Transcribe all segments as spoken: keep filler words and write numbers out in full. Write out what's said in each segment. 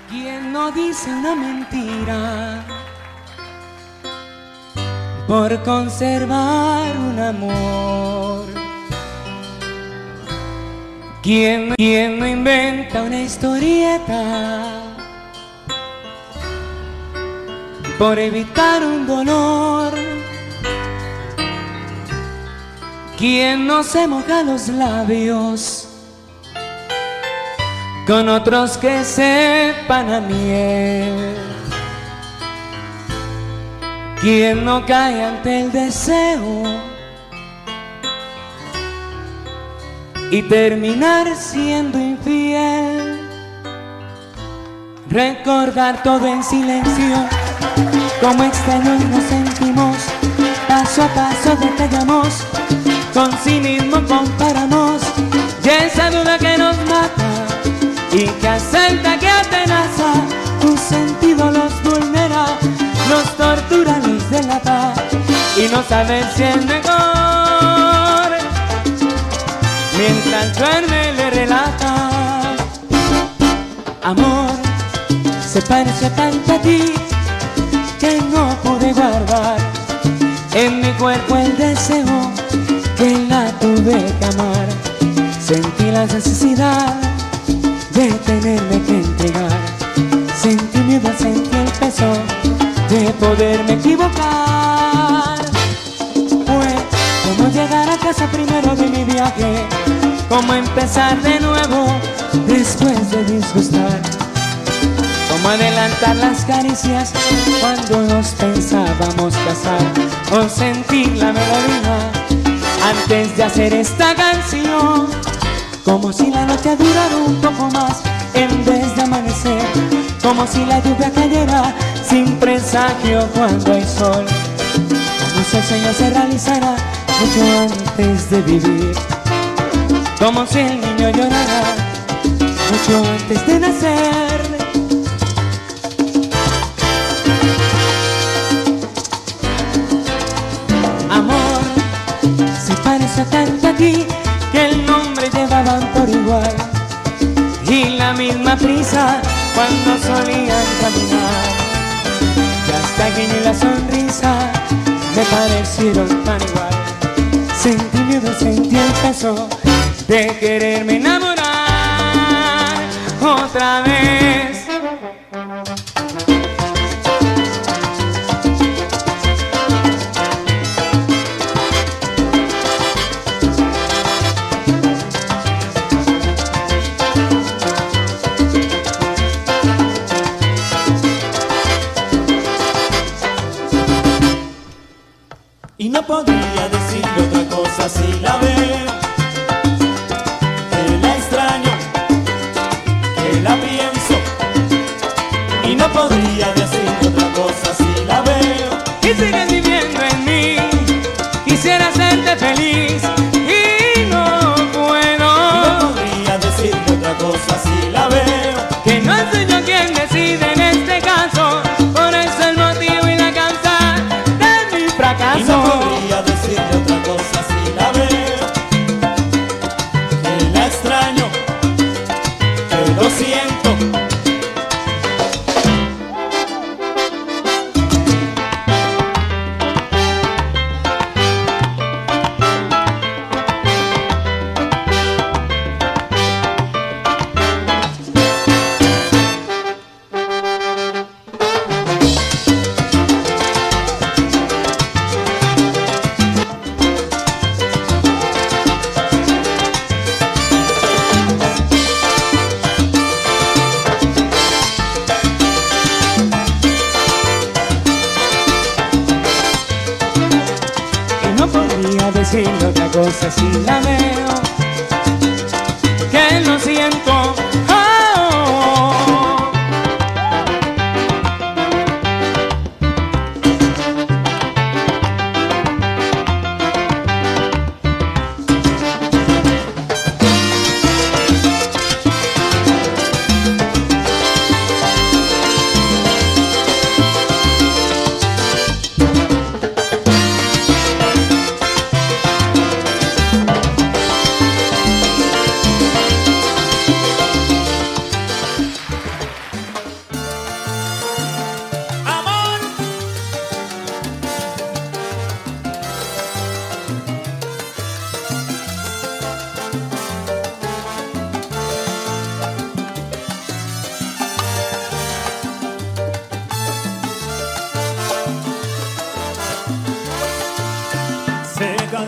¿Quién no dice una mentira por conservar un amor? ¿Quién, quién no inventa una historieta por evitar un dolor? ¿Quién no se moja los labios con otros que sepan a miel? ¿Quién no cae ante el deseo y terminar siendo infiel? Recordar todo en silencio, como extraños nos sentimos, paso a paso detallamos, con cinismo comparamos, y esa duda que nos mata y que asalta, que atenaza, un sentido los vulnera, los tortura, los delata, y no saber si es mejor. Mientras duerme le relata: amor, se parece tanto a ti que no pude guardar en mi cuerpo el deseo que la tuve que amar. Sentí la necesidad de tenerme que entregar, sentí miedo, sentí el peso de poderme equivocar. Fue como llegar a casa primero de mi viaje, como empezar de nuevo después de disgustar, como adelantar las caricias cuando nos pensábamos casar, o sentir la melodía antes de hacer esta canción, como si la noche durara un poco más en vez de amanecer, como si la lluvia cayera sin presagio cuando hay sol, como si el sueño se realizara mucho antes de vivir, como si el niño llorara mucho antes de nacer. Amor, se parece tanto a ti que el nombre llevaban por igual, y la misma prisa cuando solían caminar, y hasta que ni la sonrisa me parecieron tan igual. Sentí miedo, sentí el peso de quererme enamorar otra vez. Y no podría decirle otra cosa si la veo, que la extraño, que la pienso. Y no podría decirle otra cosa si la veo. Y sigues viviendo en mí, quisiera hacerte feliz y no puedo. Y no podría decirle otra cosa si la veo, que no soy yo quien decide en este caso, por eso el motivo y la causa de mi fracaso. y no podría decirle otra cosa si la veo, que la extraño, que lo siento. No podría decirle otra cosa si la veo, que lo siento. Oh.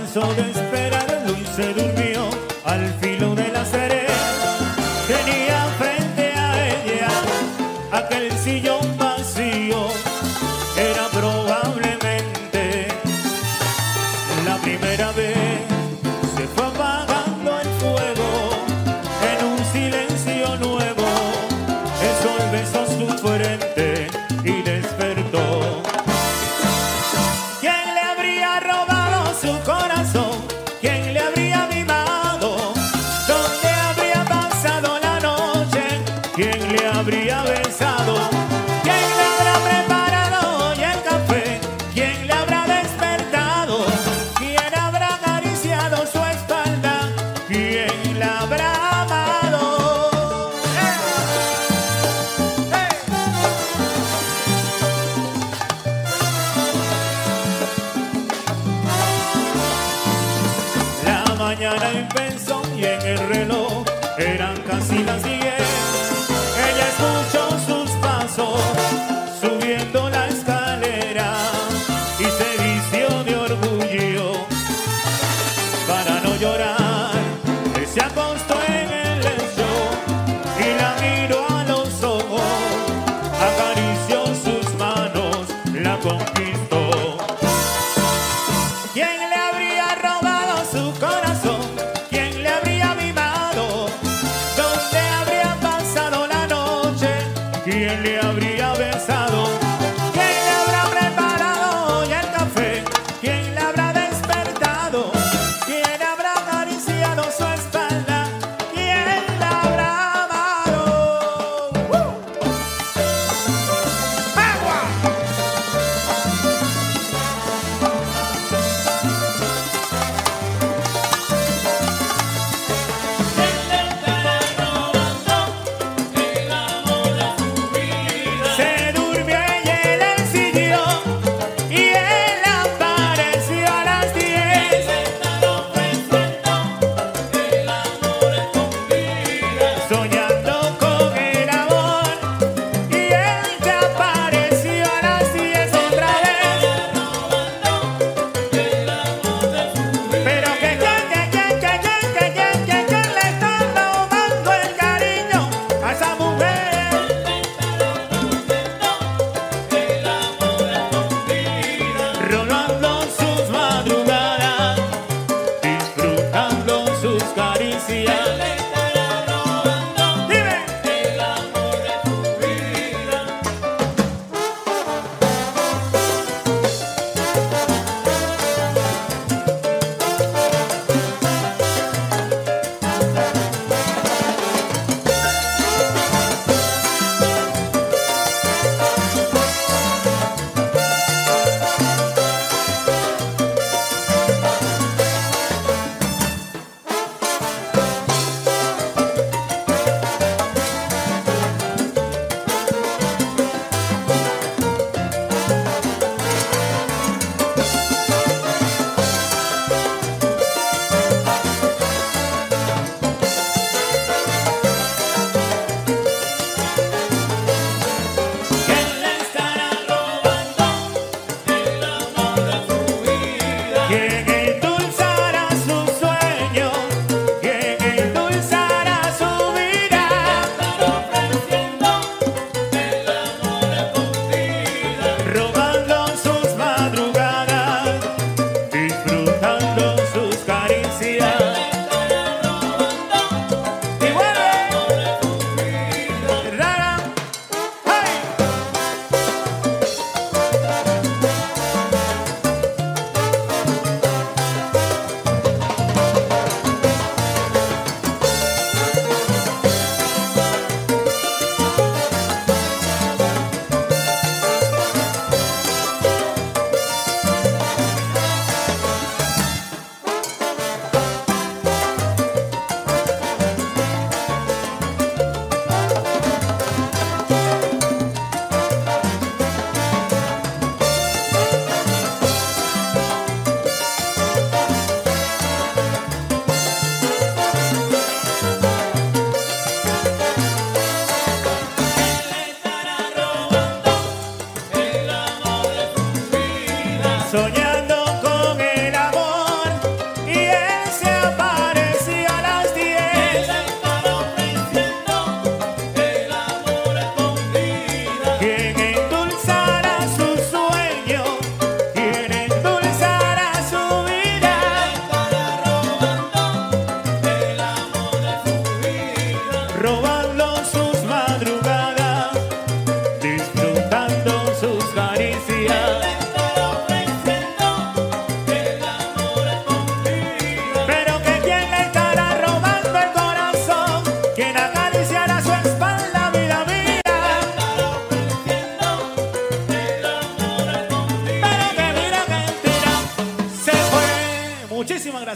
cansó de esperarlo y se durmió al filo de la acera. Tenía frente a ella aquel sillón vacío. Era probablemente la primera vez. Se fue apagando el fuego en un silencio nuevo. El sol besó su frente y despertó. ¿Quién le habría robado su corazón? ¿Quién le habría mimado? ¿Dónde habría pasado la noche? ¿Quién le habría besado? ¿Quién le habrá preparado hoy el café? ¿Quién le habrá despertado? ¿Quién habrá acariciado su espalda? ¿Quién la habrá amado? ¡Eh! ¡Eh! La mañana empezó y en el reloj eran casi las diez. Ella escuchó sus pasos subiendo la escalera y se vistió de orgullo para no llorar. Él se acostó en el lecho y la miró a los ojos, acarició sus manos, la conquistó. ¿Quién le habría robado su corazón? ¿Quién le habría mimado? ¿Dónde habría pasado la noche? ¿Quién le habría besado? ¿Quién le habrá preparado hoy el café? ¿Quién le habrá despertado? ¿Quién habrá acariciado su espalda? ¿Quién la habrá amado? ¡Uh! ¡Agua! Se durmió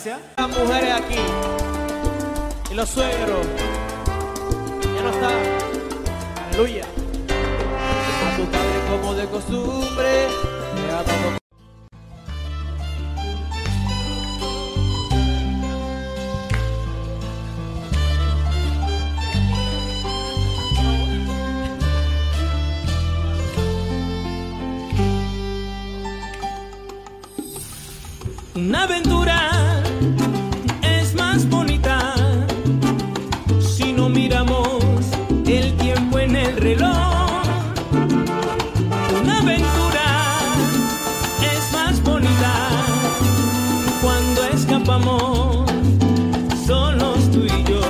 gracias. Las mujeres aquí y los suegros ya no están. Aleluya. A tu padre como de costumbre te ha dado. Una aventura es más bonita si no miramos el tiempo en el reloj. Una aventura es más bonita cuando escapamos solos tú y yo.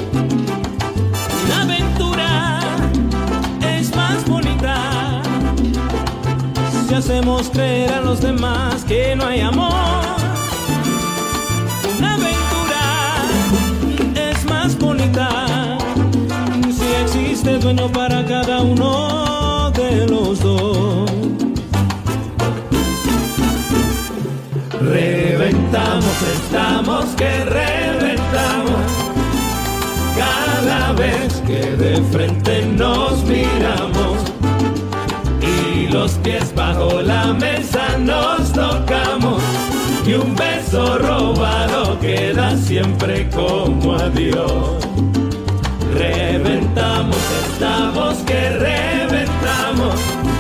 Una aventura es más bonita si hacemos creer a los demás que no hay amor. Una aventura es más bonita si existe dueño para cada uno de los dos. Reventamos, estamos que reventamos cada vez que de frente nos miramos y los pies bajo la mesa nos tocamos y un beso robado queda siempre como adiós. Reventamos, estamos que reventamos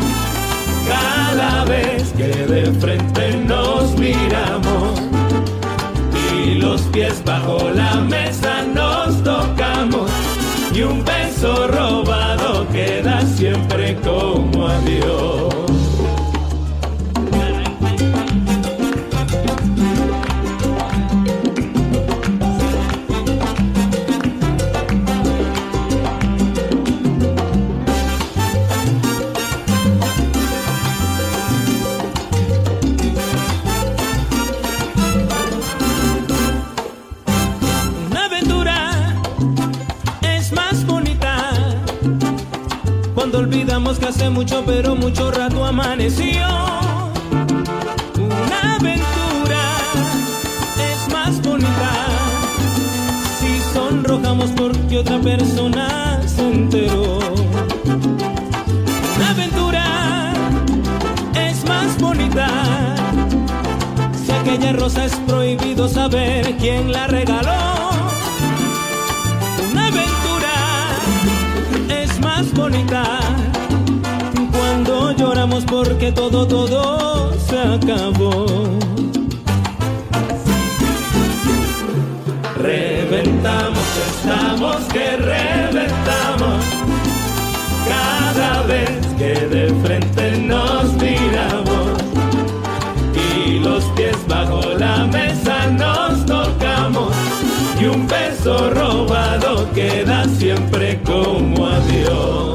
cada vez que de frente nos miramos y los pies bajo la mesa nos tocamos y un beso robado queda siempre como adiós. Cuando olvidamos que hace mucho, pero mucho rato amaneció. Una aventura es más bonita si sonrojamos porque otra persona se enteró. Una aventura es más bonita si aquella rosa es prohibido saber quién la regaló. Una aventura es más bonita cuando lloramos porque todo, todo se acabó. Reventamos, estamos que reventamos cada vez que de frente nos miramos y los pies bajo la mesa nos tocamos y un beso robado queda siempre como adiós.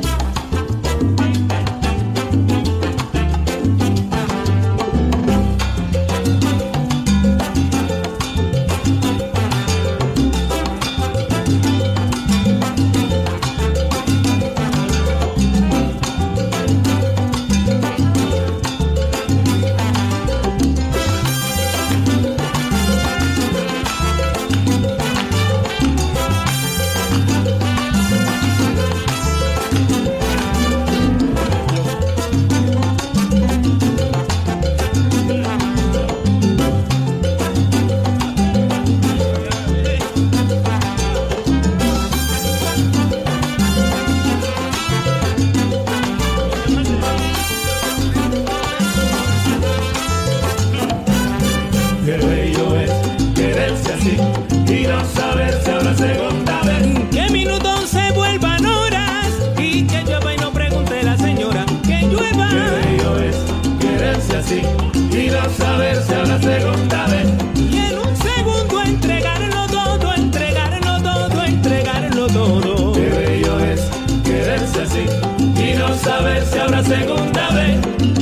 Y no saber si habla segunda vez y en un segundo entregarlo todo, entregarlo todo, entregarlo todo. Qué bello es quererse así y no saber si habrá segunda vez.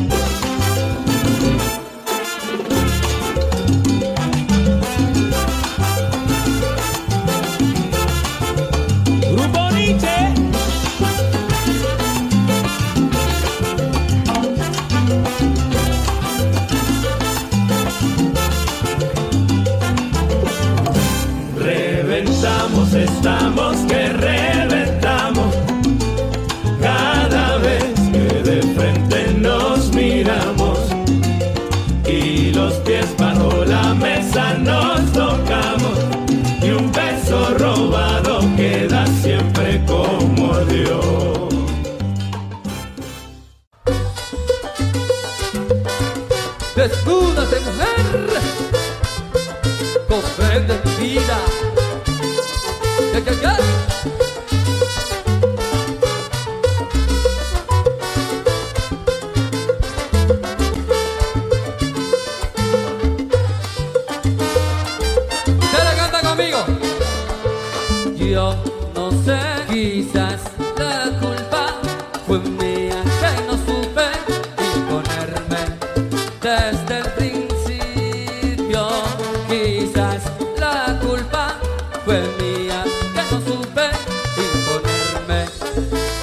Grupo Nietzsche.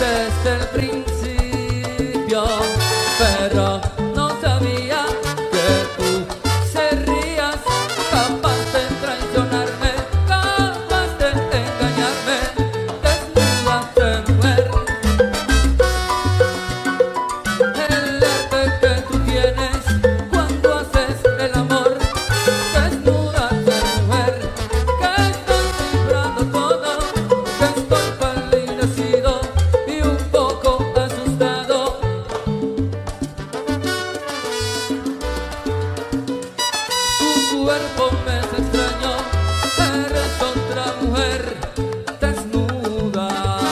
desde el principio, pero no sabía que tú serías capaz de traicionarme, capaz de engañarme. Desnúdate, mujer. El arte que tú tienes cuando haces el amor. Desnúdate, mujer, que estoy vibrando todo, que estoy palidecido y un poco asustado. Tu cuerpo me es extraño, eres otra mujer desnuda.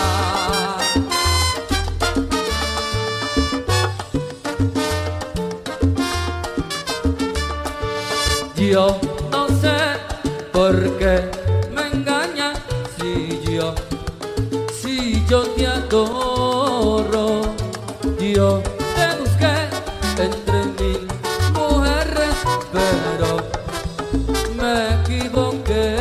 Yo no sé por qué me engañas si yo, si yo te adoro. Yo te busqué entre mil mujeres, pero me equivoqué.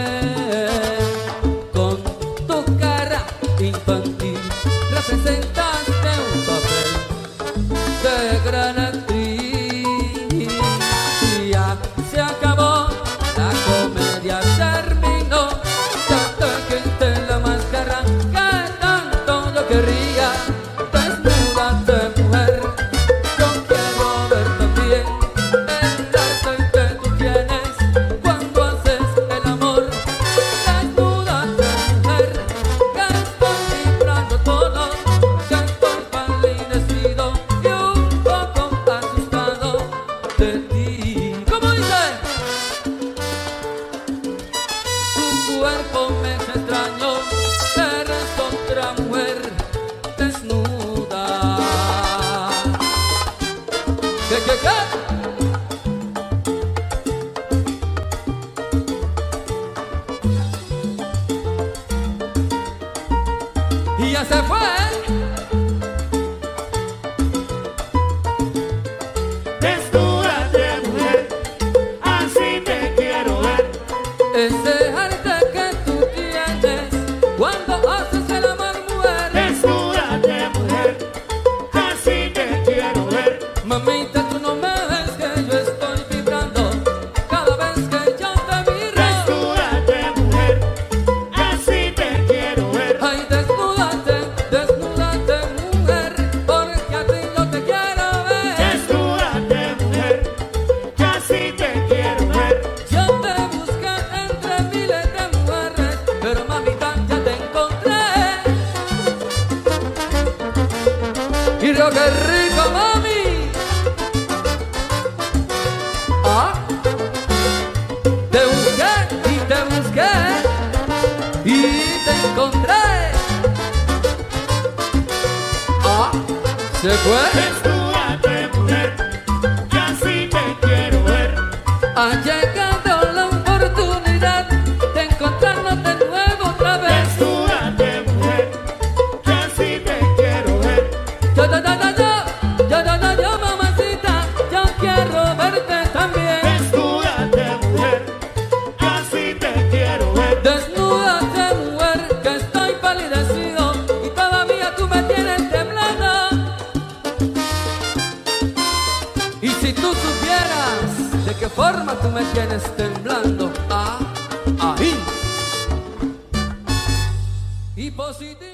Con tu cara infantil representaste un papel de gran actriz. Y ya se acabó, la comedia terminó. Ya te quité la máscara que tanto yo quería. Desnúdate, mujer, yo quiero ver también el arte que tú tienes cuando haces el amor. Desnúdate, mujer, que estoy vibrando todo, que estoy palidecido y un poco asustado de ti. ¿Cómo dice? Tu cuerpo me es extraño, eres otra mujer desnuda. ¿Qué, qué, qué? Y ya se fue. Desnúdate, mujer, así te quiero ver. Ese arte que tú tienes cuando haces el amor, mujer. Desnúdate, mujer, así te quiero ver. Mamita, tú no me ves que yo estoy vibrando cada vez que yo te miro. Desnúdate, mujer, así te quiero ver. Ay, desnúdate, desnúdate, mujer, porque a ti yo te quiero ver. Desnúdate, mujer, así te quiero ver. Yo te busqué entre miles de mujeres, pero mamita, ya te encontré. Y lo que rico, mami. Ah, te busqué y te busqué y te encontré. Ah, se fue. Desnúdate, mujer, así te quiero ver. Ha llegado la oportunidad de encontrarnos de nuevo otra vez. Desnúdate, mujer, así te quiero ver. Yo, yo, yo, yo, yo, yo, yo, yo, yo, mamacita, yo quiero verte también. Desnúdate, mujer, así te quiero ver. Desnúdate, mujer, que estoy palidecido y todavía tú me tienes temblando. Y si tú supieras de qué forma tú me tienes temblando, ah, ahí. Y positivo.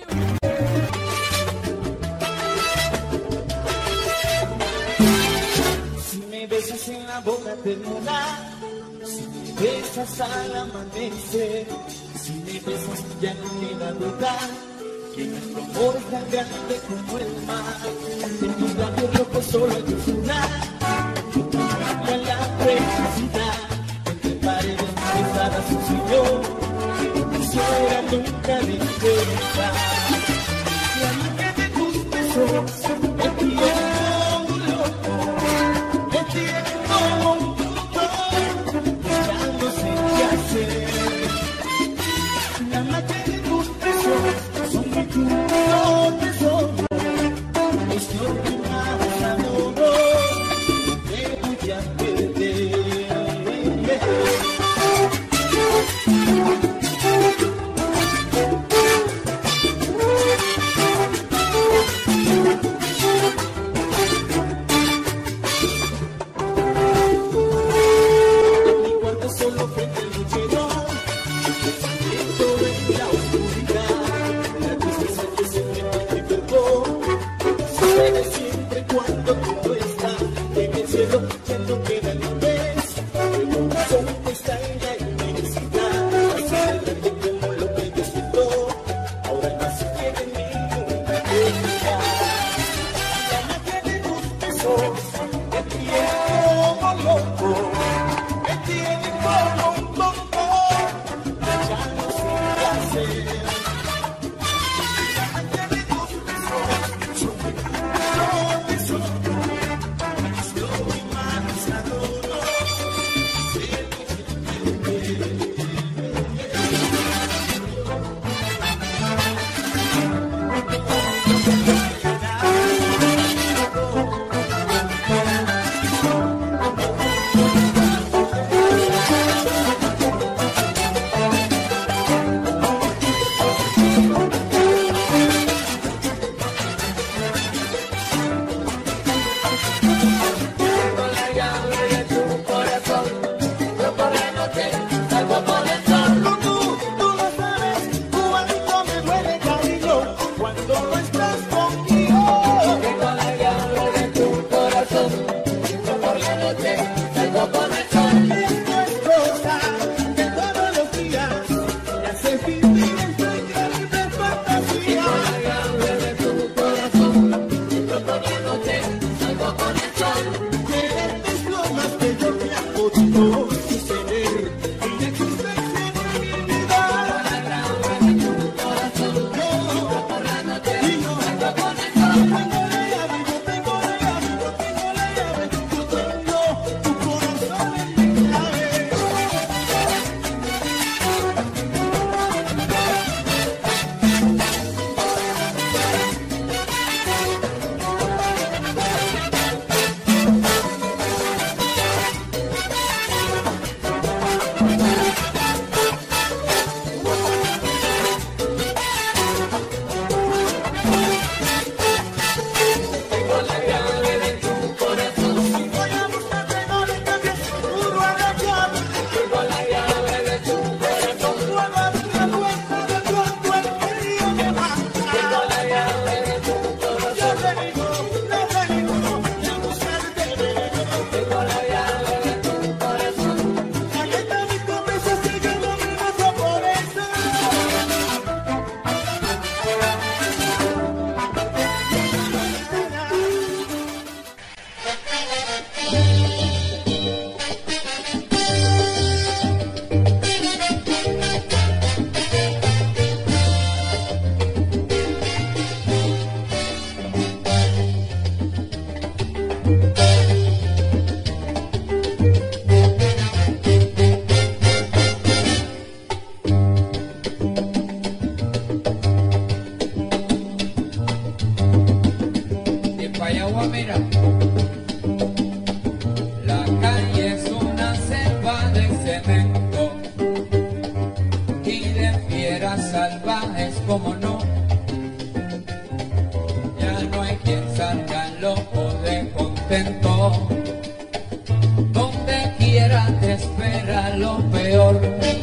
Si me besas en la boca termina, si me besas al amanecer, si me besas ya no queda duda que nuestro amor es tan grande como el mar. De tus labios rojos solo hay dulzura, de tu boca la felicidad, entre paredes pesadas un sueño que no quisiera nunca despertar. Y a mí que te gusta eso, me quiero loco, me quiero un poco, ya no sé qué hacer. Nada más que te gusta eso, son que tú no te soy. Es que te más adoro, te voy a perder. Guayagua, mira. La calle es una selva de cemento y de fieras salvajes, como no. Ya no hay quien salga loco de contento. Donde quiera te espera lo peor.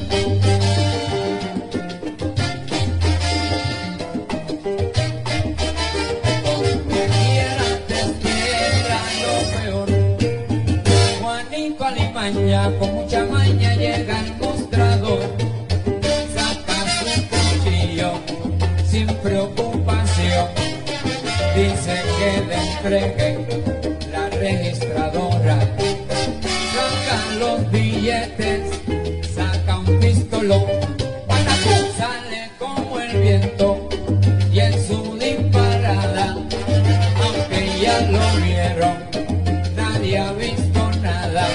Con mucha maña llega al mostrador, saca su cuchillo sin preocupación, dice que le entreguen la registradora, saca los billetes, saca un pistolón, sale como el viento y en su disparada, aunque ya lo vieron, nadie ha visto nada.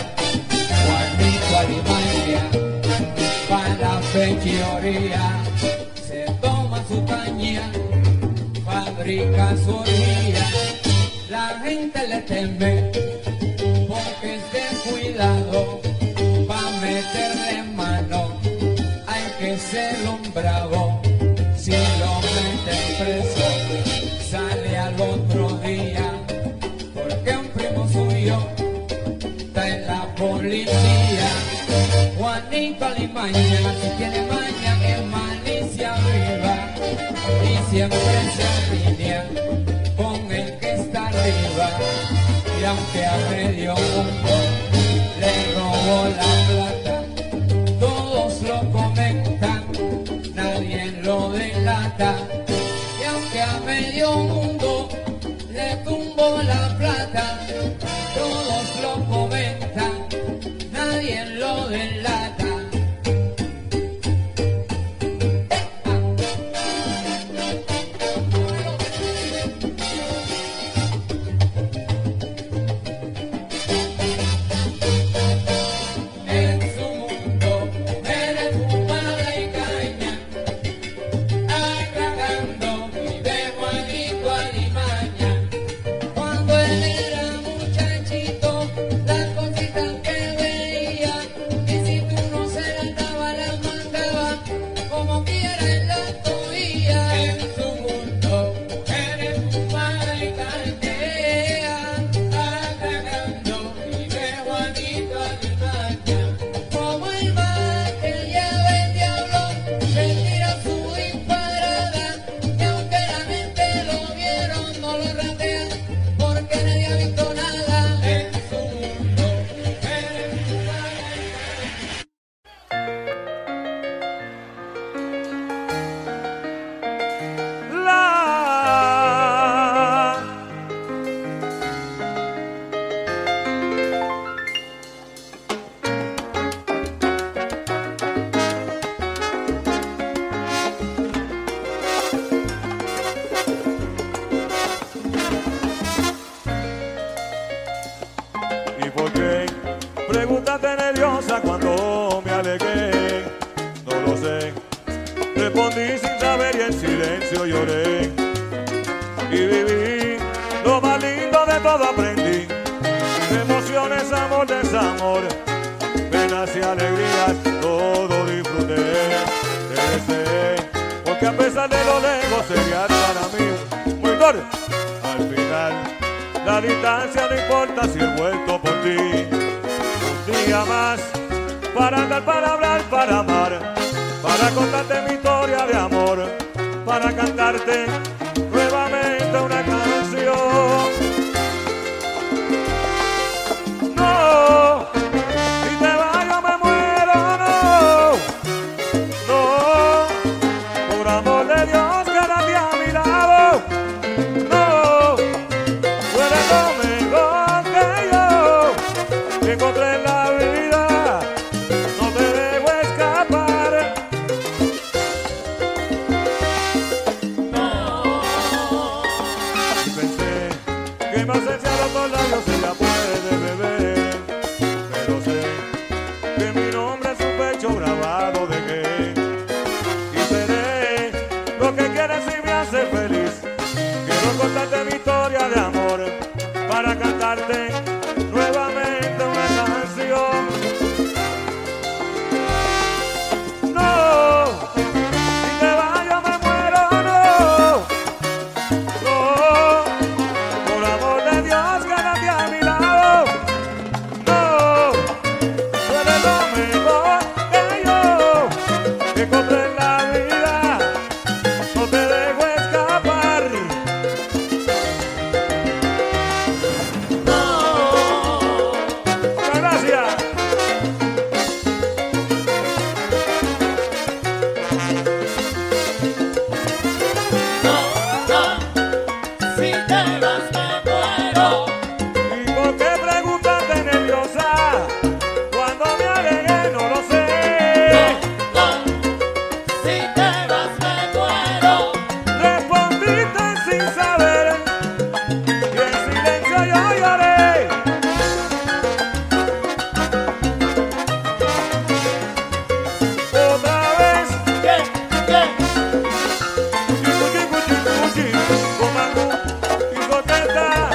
Alimaña, para la fechoría, se toma su caña, fabrica su orgía, la gente le teme, porque es descuidado, va a meterle mano, hay que ser un bravo, si lo meten preso, sale al otro día, porque un primo suyo está en la policía. Juanito Alimaña, si tiene maña es malicia viva y siempre se alinea con el que está arriba, y aunque a medio mundo le robó la plata, todos lo comentan, nadie lo delata, y aunque a medio mundo le tumbó la plata, todos lo comentan, nadie lo delata. Pregúntate nerviosa cuando me alegué, no lo sé, respondí sin saber y en silencio lloré, y viví lo más lindo de todo aprendí, emociones, amor, desamor, penas y alegrías, todo disfruté, te deseé, porque a pesar de lo lejos serías para mí muy duro, al final la distancia no importa si he vuelto por ti. Un día más para andar, para hablar, para amar, para contarte mi historia de amor, para cantarte nuevamente una canción. No, si te vas yo me muero, no, no, por amor de Dios quédate a mi lado, no, tú eres lo mejor que yo, que encontré en la vida, no te dejo escapar. No. Y pensé que mi ausencia a los dos labios ella puede beber, pero sé que mi nombre es un pecho grabado dejé, y seré lo que quieres y me hace feliz. Quiero contarte mi historia de amor, cantarte nuevamente una canción. No, si te vas yo me muero, no. No, por amor de Dios, quédate a mi lado. No, tú eres lo mejor que yo encontré en la vida. No te dejo escapar. Muchas gracias. Si te vas me muero. ¿Y por qué preguntaste nerviosa? Cuando me alegué no lo sé. Si te vas me muero. Respondiste sin saber y en silencio yo lloré. Otra vez, ¿Qué? ¿Qué? cuchi, cuchi, cuchi, cuchi, con mangú y sorpresa.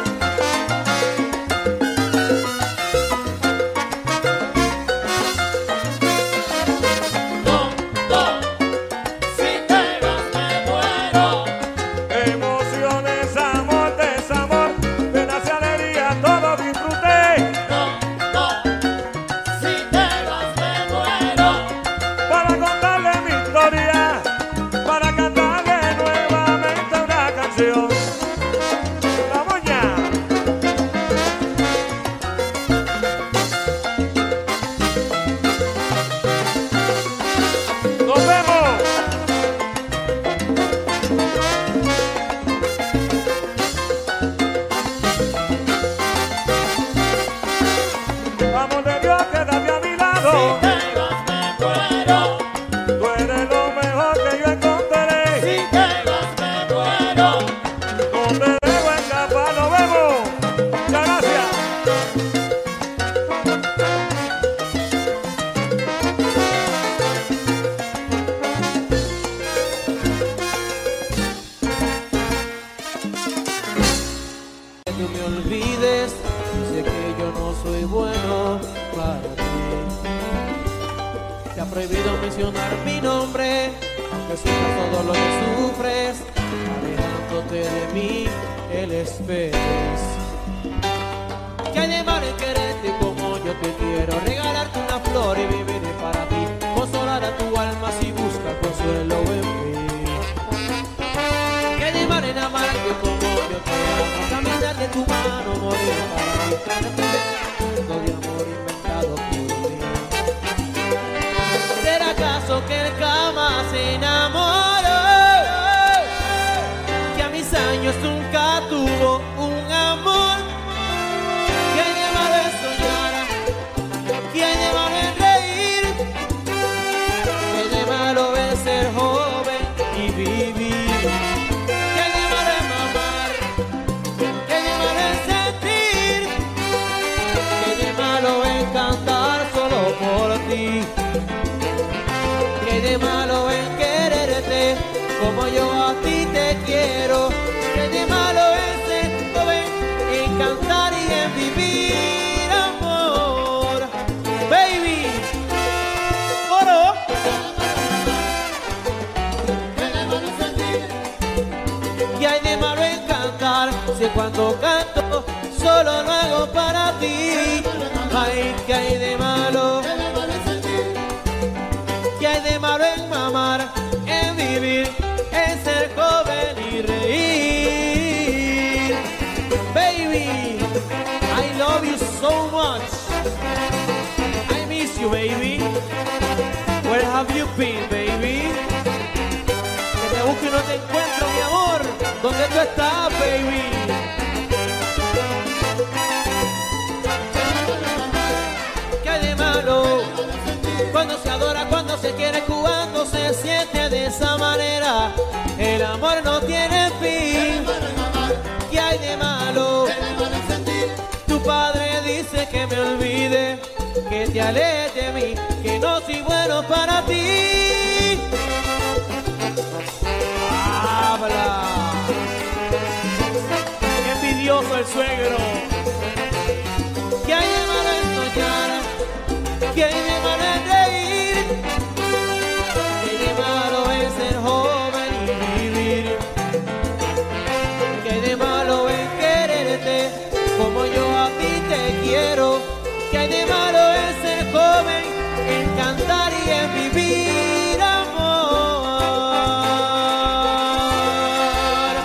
No, no. Si te vas me muero. Emociones, amor, desamor, penas y alegría, todo disfruté. No, no. Si te vas me muero. Para contarle mi historia, para cantarle nuevamente una canción. ¡Vamos ya! ¡Nos vemos! Amor de Dios, quédate a mi Si lado. te vas me muero. Tú eres lo mejor que yo encontraré. Si te vas me muero. No te dejo escapar, nos vemos. Muchas gracias. Que tú me olvides, sé que yo no soy bueno para ti. Te ha prohibido mencionar mi nombre, aunque sufras todo lo que sufres, alejándote de mí, él esperes. Que hay de mal en quererte como yo te quiero, regalarte una flor y vivir para ti, consolar a tu alma si busca consuelo en mí. Que de mal en amarte como yo te amo, caminar de tu mano, morir para mí, mundo de amor inventado por mí. ¿Será acaso que el cama se enamoró? Que a mis años nunca tuvo un amor. Que hay de malo en soñar, que hay de malo en reír, que hay de malo en ser joven y vivir. Que hay de malo en amar, que hay de malo en sentir, que hay de malo en cantar solo por ti. Que hay de malo en quererte como yo a ti te quiero. Que hay de malo en ser joven, en cantar y en vivir amor. Baby, oro. Que hay de malo en cantar si cuando canto solo lo hago para ti. Ay, que hay de malo. Que hay de malo en mamar, en vivir, en ser joven y reír. Baby, I love you so much. I miss you, baby. Where have you been, baby? Que te busco y no te encuentro, mi amor. ¿Dónde tú estás, baby? ¿Qué hay de malo? Cuando se adora, cuando se quiere, cuando se siente de esa manera. El amor no tiene fin. ¿Qué hay de malo? Tu padre dice que me olvide, que te alejes de mí, que no soy bueno para ti. Habla. Envidioso. hermoso el suegro. ¿Qué hay de malo en soñar? ¿Qué hay de malo en reír? ¿Qué hay de malo en ser joven y vivir? ¿Qué hay de malo en quererte como yo a ti te quiero? ¿Qué hay de malo en ser joven, en cantar y en vivir, amor?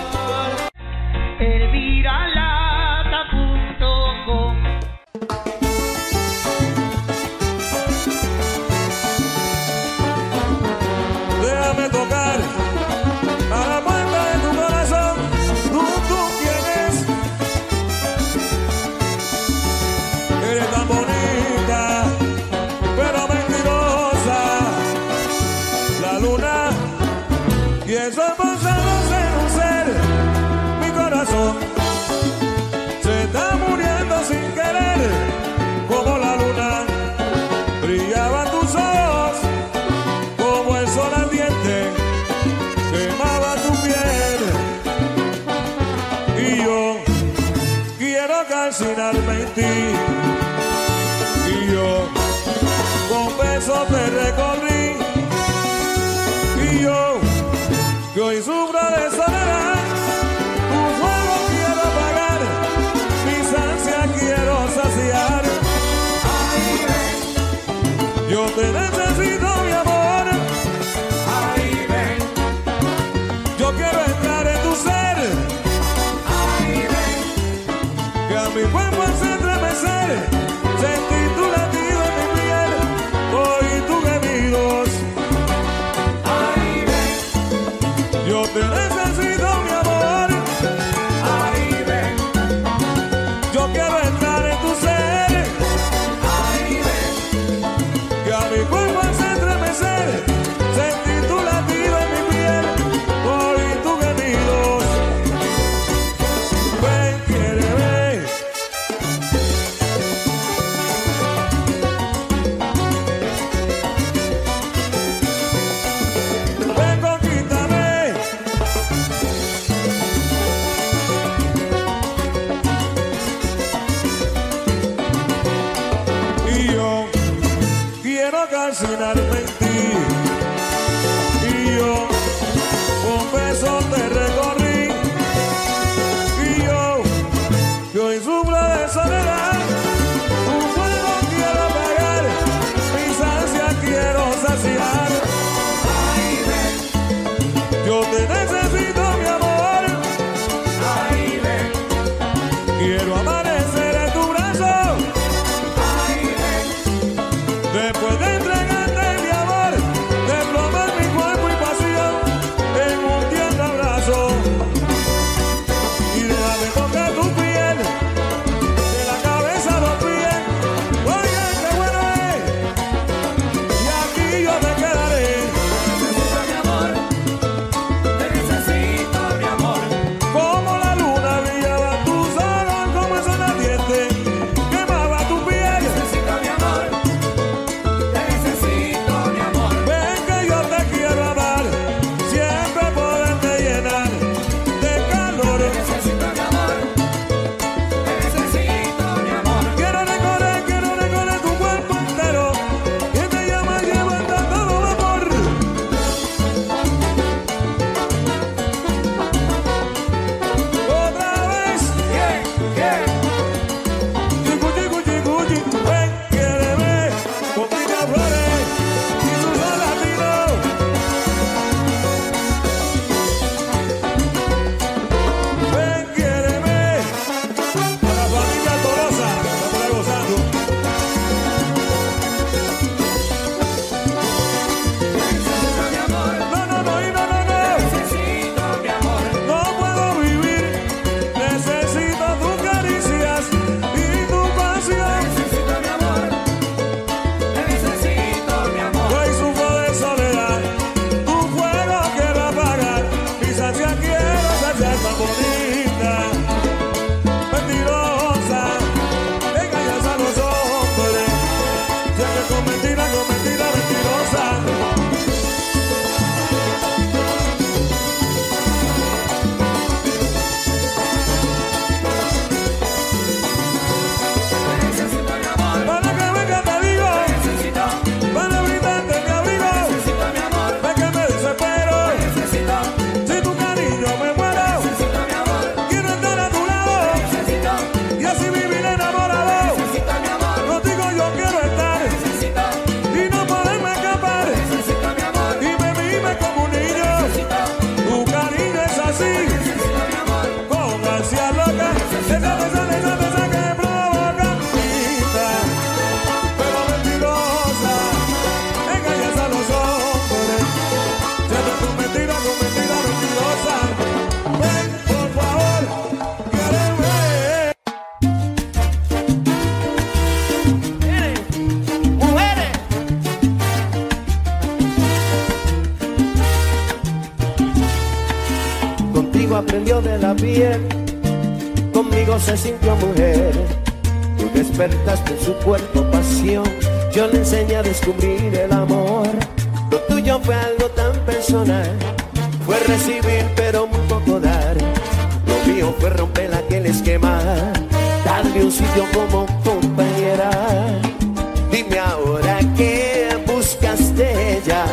Elviralata punto com. Déjame tocar a la puerta de tu corazón. Tú, tú quieres. Eres tan bonita, pero mentirosa. La luna y eso pasándose en un ser. Mi corazón se está muriendo sin querer. Como la luna brillaban tus ojos, como el sol ardiente quemaba tu piel. Y yo quiero calcinarme en ti. Y yo con besos te recorrí. Y yo que hoy sufro de soledad, tu fuego quiero apagar, mis ansias quiero saciar. Ahí ven, Yo te necesito, mi amor. ahí ven, Yo quiero entrar en tu ser, ahí ven, que a mi cuerpo hace estremecer. Sentí tu latido en mi piel, oí tus gemidos. ahí ven, Yo te necesito, mi amor. ahí ven, Yo quiero entrar en tu ser, ahí ven, que a mi cuerpo hace estremecer. Sentí tu latido en mi piel, oí tus gemidos. Ven, quiere ver. Ven, conquístame. Y yo quiero calcinarme en ti. Y yo con besos te recorrí. Y yo que hoy sufro de soledad, tu fuego quiero apagar, mis ansias quiero saciar. ahí ven, Yo te necesito, mi amor. ahí ven, Quiero amanecer en tu brazo, ahí ven, después de entregarte mi amor, desplomar mi cuerpo y pasión en un tierno abrazo. Y déjame tocar tu piel, de la cabeza a los pies. Oye, qué bueno es, y aquí yo me quedaré. necesito mi amor, te necesito mi amor, Como la luna brillaba tus ojos, como el conmigo se sintió mujer. Tú despertaste en su cuerpo pasión. Yo le enseñé a descubrir el amor. Lo tuyo fue algo tan personal. Fue recibir pero muy poco dar. Lo mío fue romper aquel esquema, darle un sitio como compañera. Dime ahora qué buscas de ella.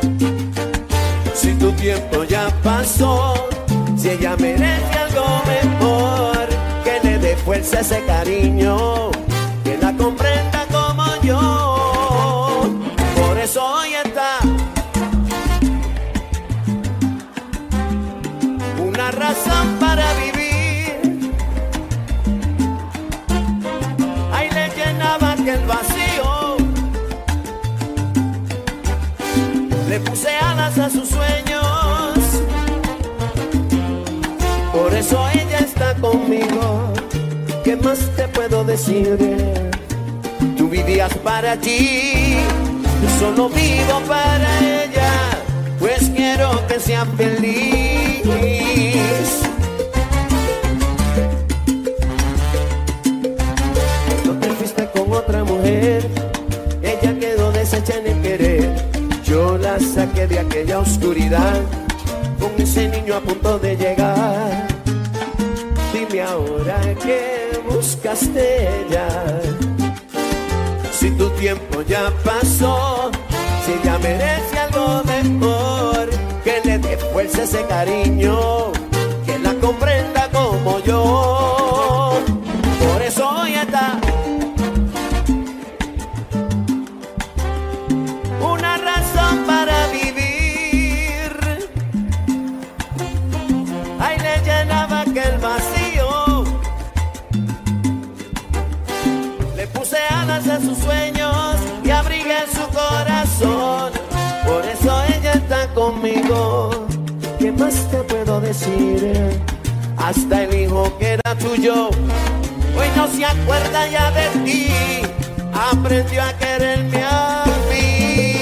Si tu tiempo ya pasó, si ella merece algo mejor, que le dé fuerza a ese cariño, que la comprenda como yo. Por eso hoy está una razón para vivir. Ahí le llenaba aquel vacío, le puse alas a sus sueños. Por eso ella está conmigo. ¿Qué más te puedo decir? Tú vivías para ti, yo solo vivo para ella, pues quiero que sea feliz. No te fuiste con otra mujer, ella quedó deshecha en el querer. Yo la saqué de aquella oscuridad, con ese niño a punto de llegar. Dime ahora qué buscas de ella. Si tu tiempo ya pasó, si ella merece algo mejor, que le dé fuerza ese cariño, que la comprenda como yo. Por eso hoy está una razón para vivir. Ahí le llenaba aquel vacío, le puse alas a sus sueños y abrigué su corazón. Por eso ella está conmigo. ¿Qué más te puedo decir? Hasta el hijo que era tuyo hoy no se acuerda ya de ti, aprendió a quererme a mí.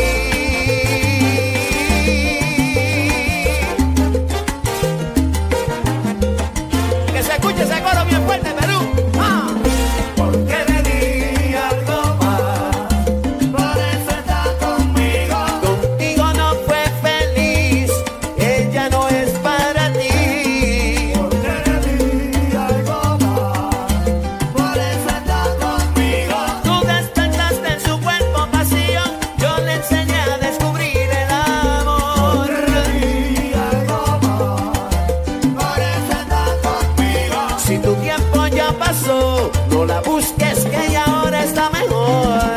Que se escuche ese coro bien fuerte, Perú. ¡Ah! Porque le di algo más, por eso está conmigo. Contigo no fue feliz, ella no es para ti. Porque le di algo más, por eso está conmigo. Tú despertaste en su cuerpo vacío, yo le enseñé a descubrir el amor. Porque le di algo más, por eso está conmigo. Si tu tiempo ya pasó, no la busques, que ella ahora está mejor.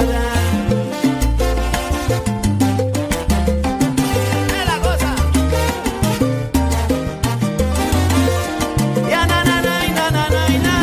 Es la cosa. Ya na na na na na na na.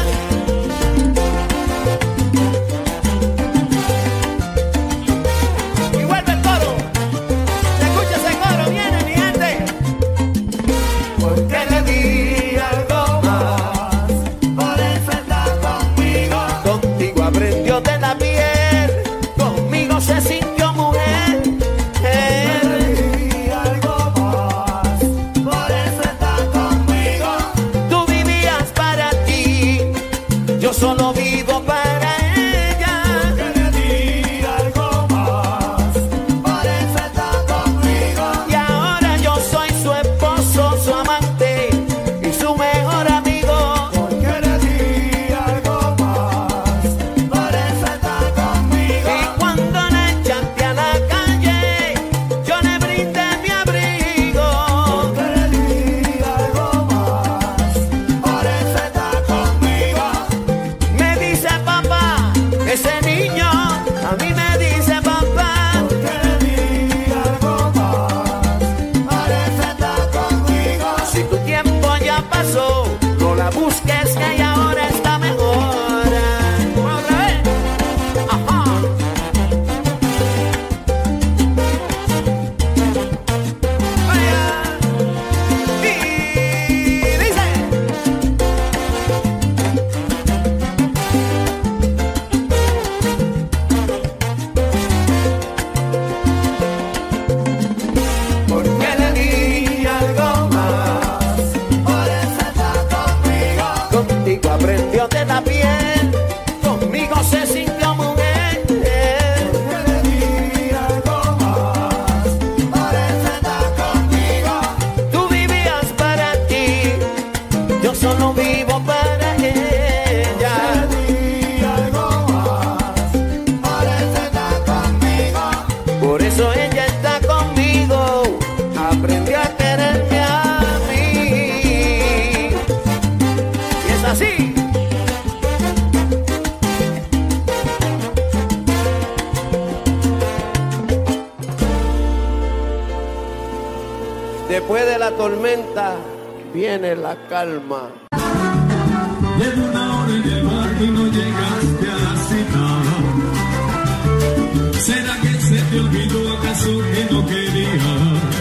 Y vuelve el coro. Se escucha ese coro, viene mi gente. Porque le di algo más, por eso está conmigo. Contigo aprendió de la piel, conmigo se sintió mujer. Le di algo más, por eso está conmigo. Tú vivías para ti, yo solo vivo para ella. Le di algo más, por eso está conmigo. Y ahora yo soy su esposo, su amante y su mejor amigo. Porque le di algo más, por eso está conmigo. Y cuando la echaste a la calle, yo le brindé mi abrigo. Porque le di algo más, por eso está conmigo. Me dice papá, ese niño a mí me dice papá. Porque le di algo más, por eso está conmigo. Si tu tiempo ya pasó, no la busques, que ella ahora está mejor. Otra vez. Ajá. Vaya. Y dice. Porque le di algo más, por eso está conmigo. tormenta viene la calma. Llevo una hora en el barco y no llegaste a la cita. ¿Será que se te olvidó acaso que no quería?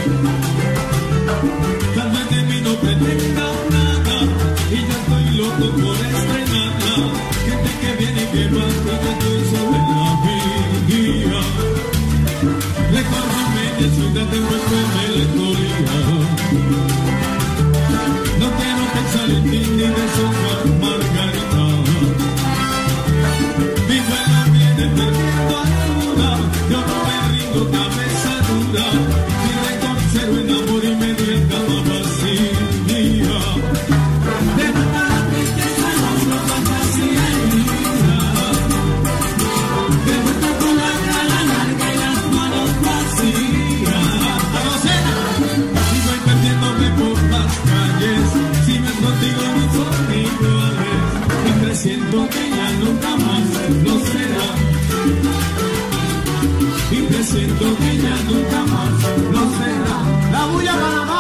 Tal vez de mí no pretenda nada y ya estoy loco por estrenarla. Gente que viene y que va, y que estoy sobre la vía. Le corro media ciudad, tengo esta melancolía. No quiero pensar en ti ni de soñar margarita. Mi duelo viene perdiendo altura. Yo no me rindo, cabeza dura. Mi récord cero en amor y medio en cama vacía. De verdad la tristeza no lo baja así herida. De vuelta con la cara larga y las manos vacías. Y voy perdiéndome por las calles. Si no es contigo no son iguales. Y presiento que ya nunca más lo será. Y presiento que ya nunca más lo será. La bulla Panamá.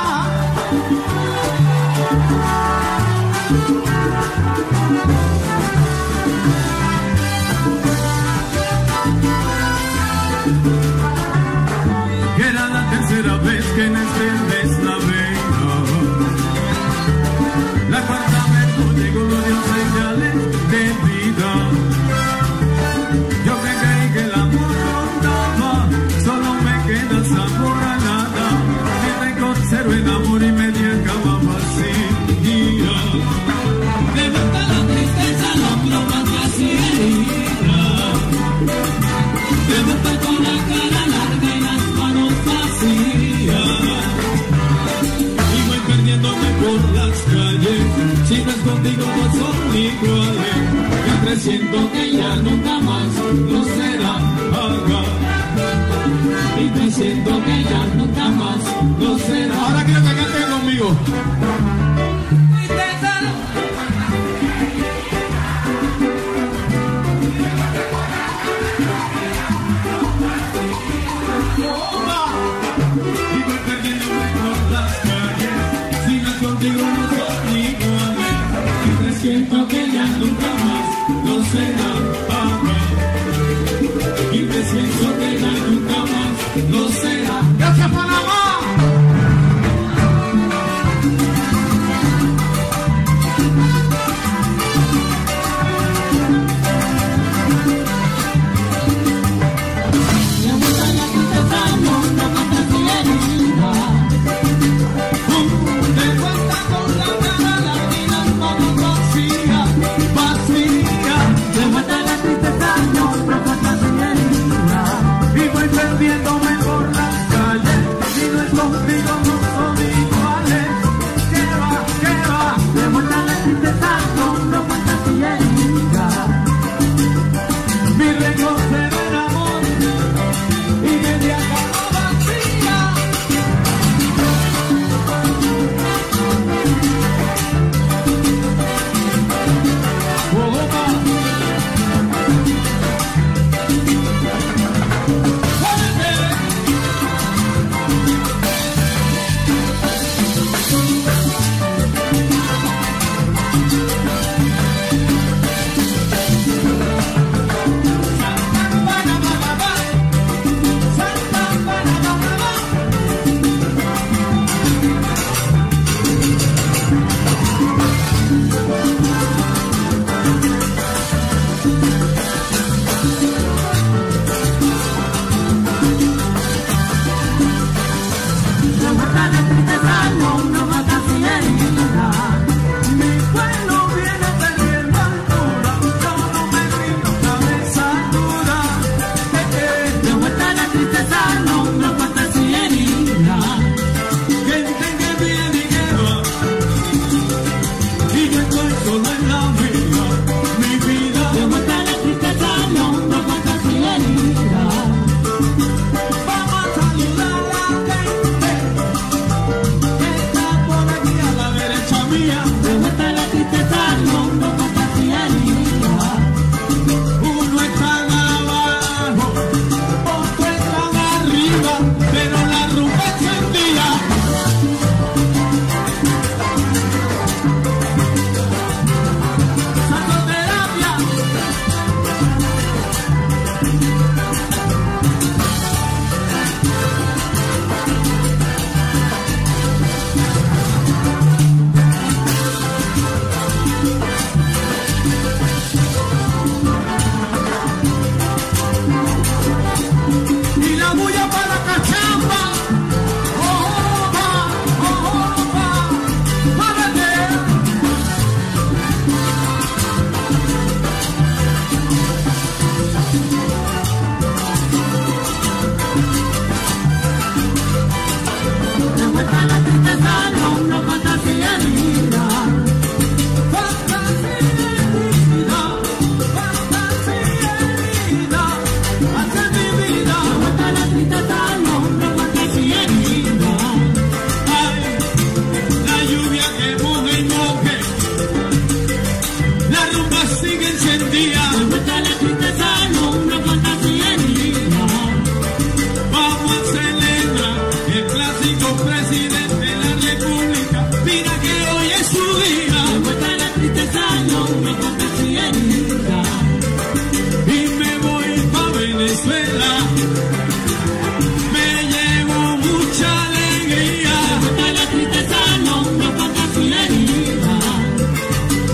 Que era la tercera vez que en este mes la vengo. La cuarta vez no llegó, no dio señales de vida. Yo que creí que el amor no daba, solo me queda sabor a nada. Me tengo cero en amor y media cama vacía. De verdad la tristeza no provoca así herida. De verdad con la cara larga y las manos vacías. Y voy perdiéndome por las calles. Si no es contigo no son iguales. Y presiento que ya nunca más lo será. Y presiento que ya nunca más lo será. Ahora quiero que canten conmigo. Siento que ya nunca más lo será. Y me siento que ya nunca más lo será. ¡Gracias, Panamá! Me gusta la tristeza, no, no me herida. De vuelta con la cara, la vida no me vacía.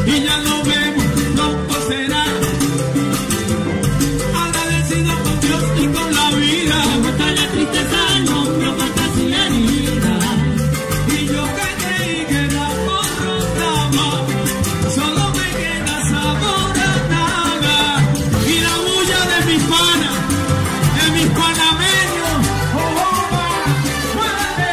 y ya lo vemos, no será. Agradecido con Dios y con la vida, batalla, tristeza, no me fantasía herida. Y yo que creí que la corrotaba, solo me queda sabor a nada. Y la bulla de mis panas, de mis panameños, oh, oh, muévete,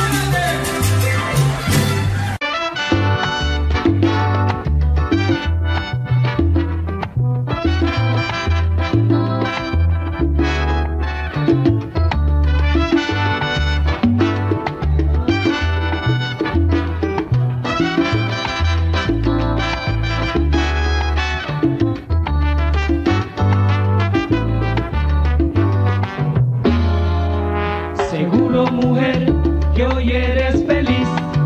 Seguro, mujer, que hoy eres feliz,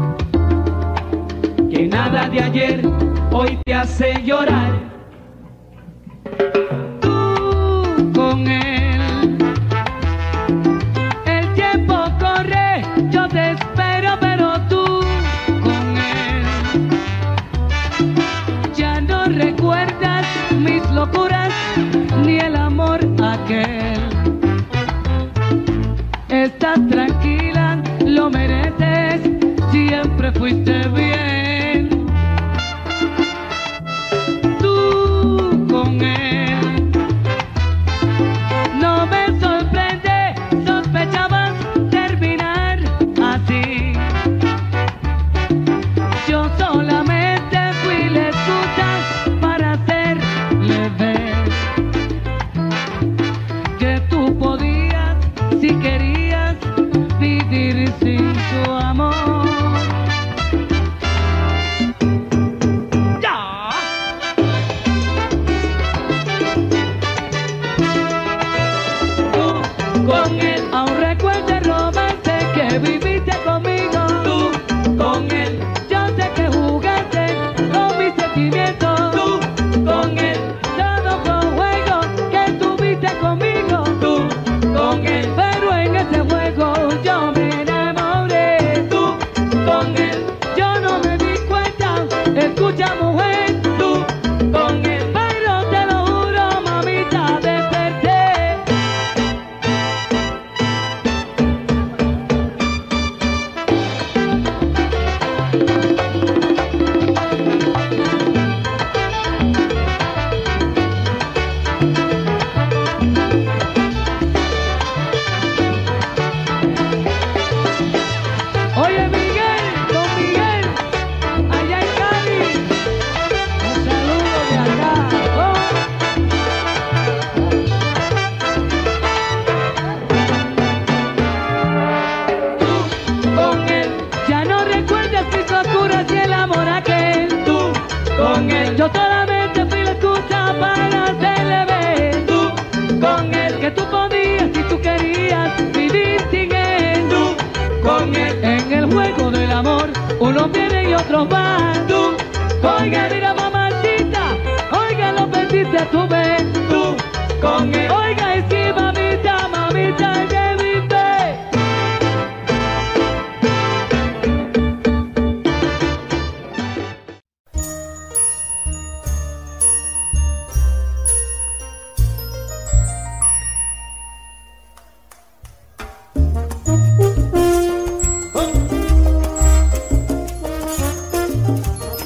que nada de ayer hoy te hace llorar. Tú con él, el tiempo corre, yo te espero, pero tú con él ya no recuerdas mis locuras ni el amor aquel. Estás tranquila, lo mereces, siempre fuiste bien. Tú con él, no me sorprende, sospechabas terminar así. Yo solamente fui la excusa para hacerle ver que tú podías, si querías, vivir sin su amor. ¡Ya! Tú con él aún recuerdas el romance que viviste conmigo. Tú con él, yo sé que jugaste con mis sentimientos. Tú con él, todo fue un juego que tuviste conmigo. Tú con él, pero en ese juego yo me enamoré. Tú con él, yo no me di cuenta. Escucha, mujer, tú con él, pero te lo juro, mamita, desperté. Oye, Miguel, don Miguel, allá en Cali, un saludo de acá. Oh. Tú con él, ya no recuerdas mis locuras y el amor aquel. Tú con él, yo solamente fui la excusa para hacerle ver. Tú con él, que tú podías, si tú querías, vivir sin él. Tú con él, en el juego del amor, unos vienen y otros van. Tú, oiga, mira, mamacita, oiga, lo perdiste a tu vez. Tú con él, oiga, y sí, mamita, mamita, que viste.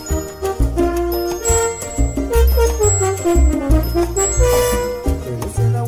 Eres el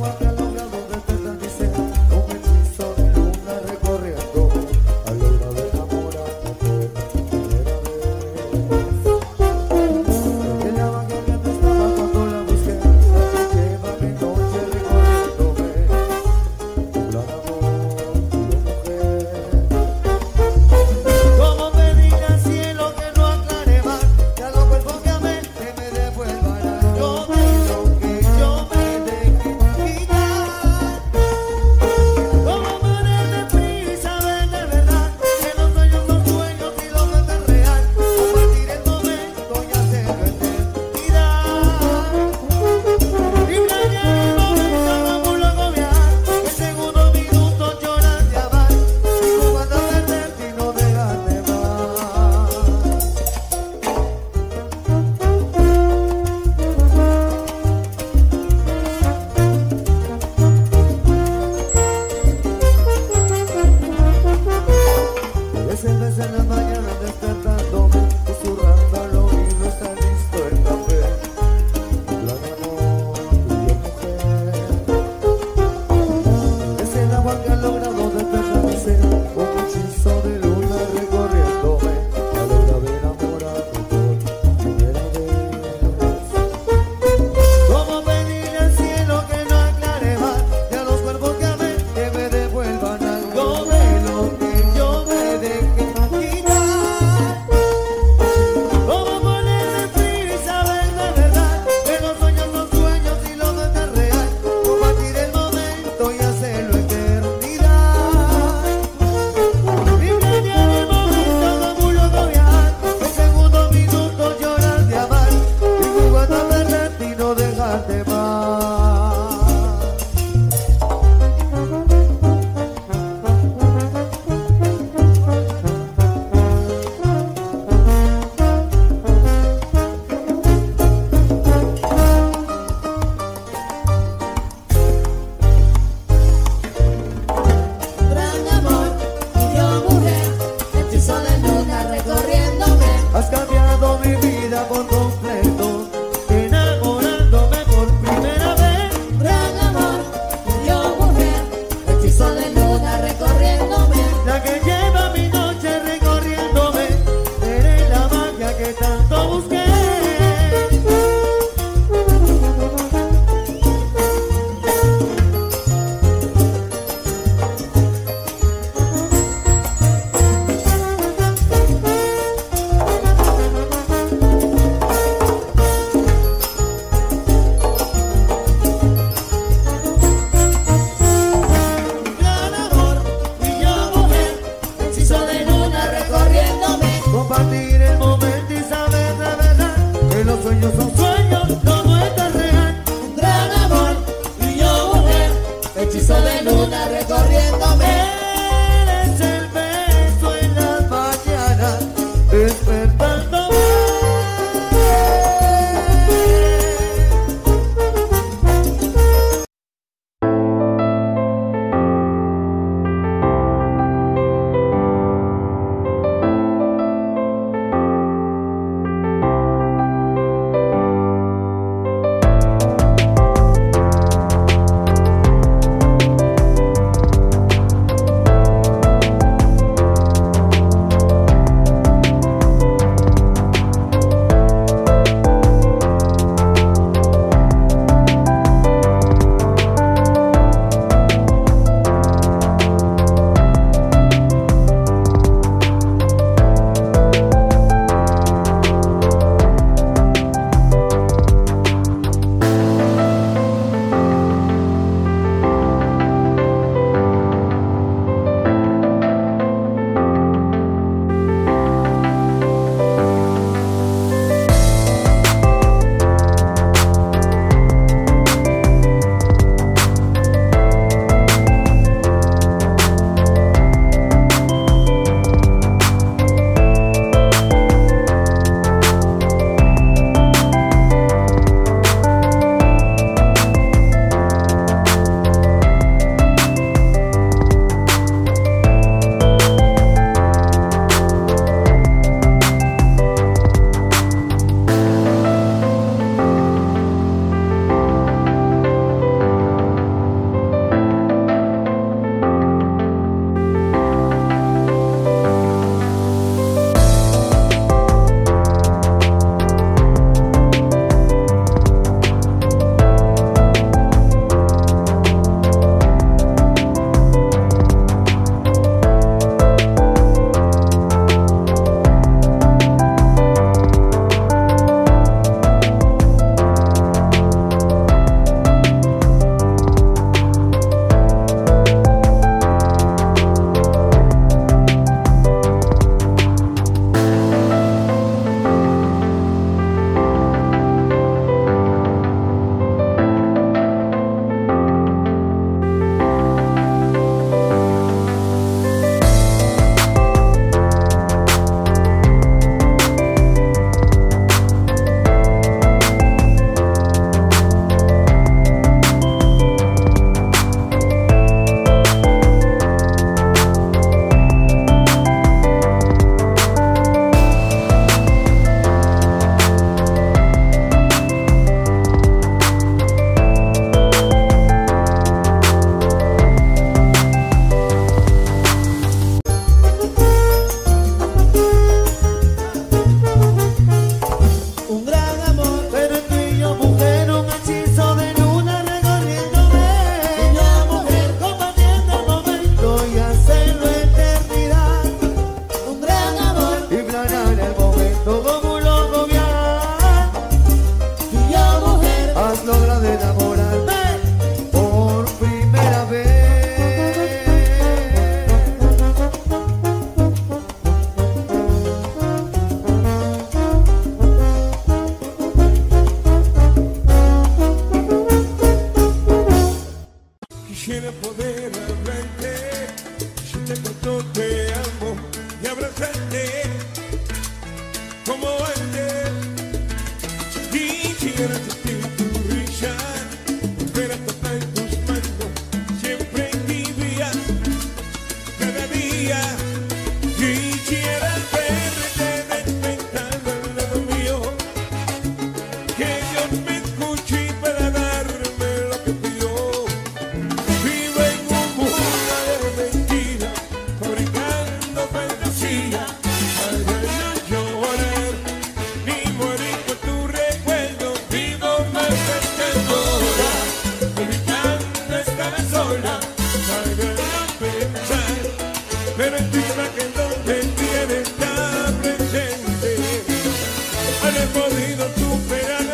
Quisiera sentir tu risa, volver a tocar tus manos, siempre tibia, cada día. Quisiera verte despertando al lado mío, que Dios me escuche para darme lo que pidió. Vivo en un mundo de mentiras, fabricando fantasía, para no llorar ni morir por tu recuerdo. Vivo más gastadora, evitando estar sola, para no pensar, pero en ti que donde tiene está presente, no he podido superar.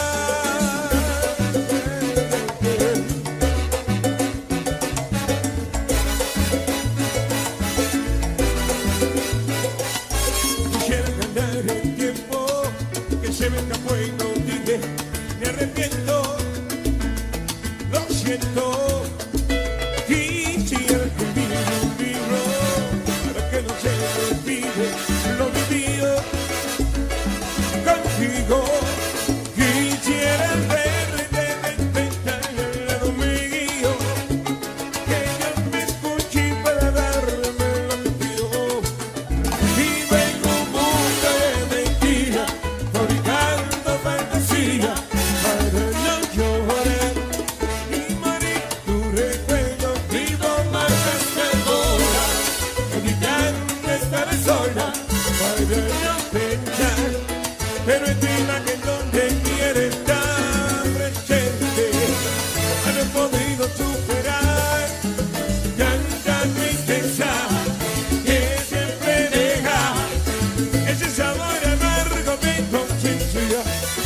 Quisiera ganar el tiempo que se me escapó y no dije, me arrepiento, lo siento. Quisiera escribir un libro para que no se me olvide lo vivido contigo. Quisiera verte despertar al lado mío, que Dios me escuche para darme lo que pido. Vivo en un mundo de mentiras, fabricando fantasía, para no llorar ni morir tu recuerdo. Vivo más gastadora, evitando estar sola, para no pensar, pero en ti que donde quiere estar presente, no he podido superar tanta tristeza que siempre deja ese sabor amargo de conciencia.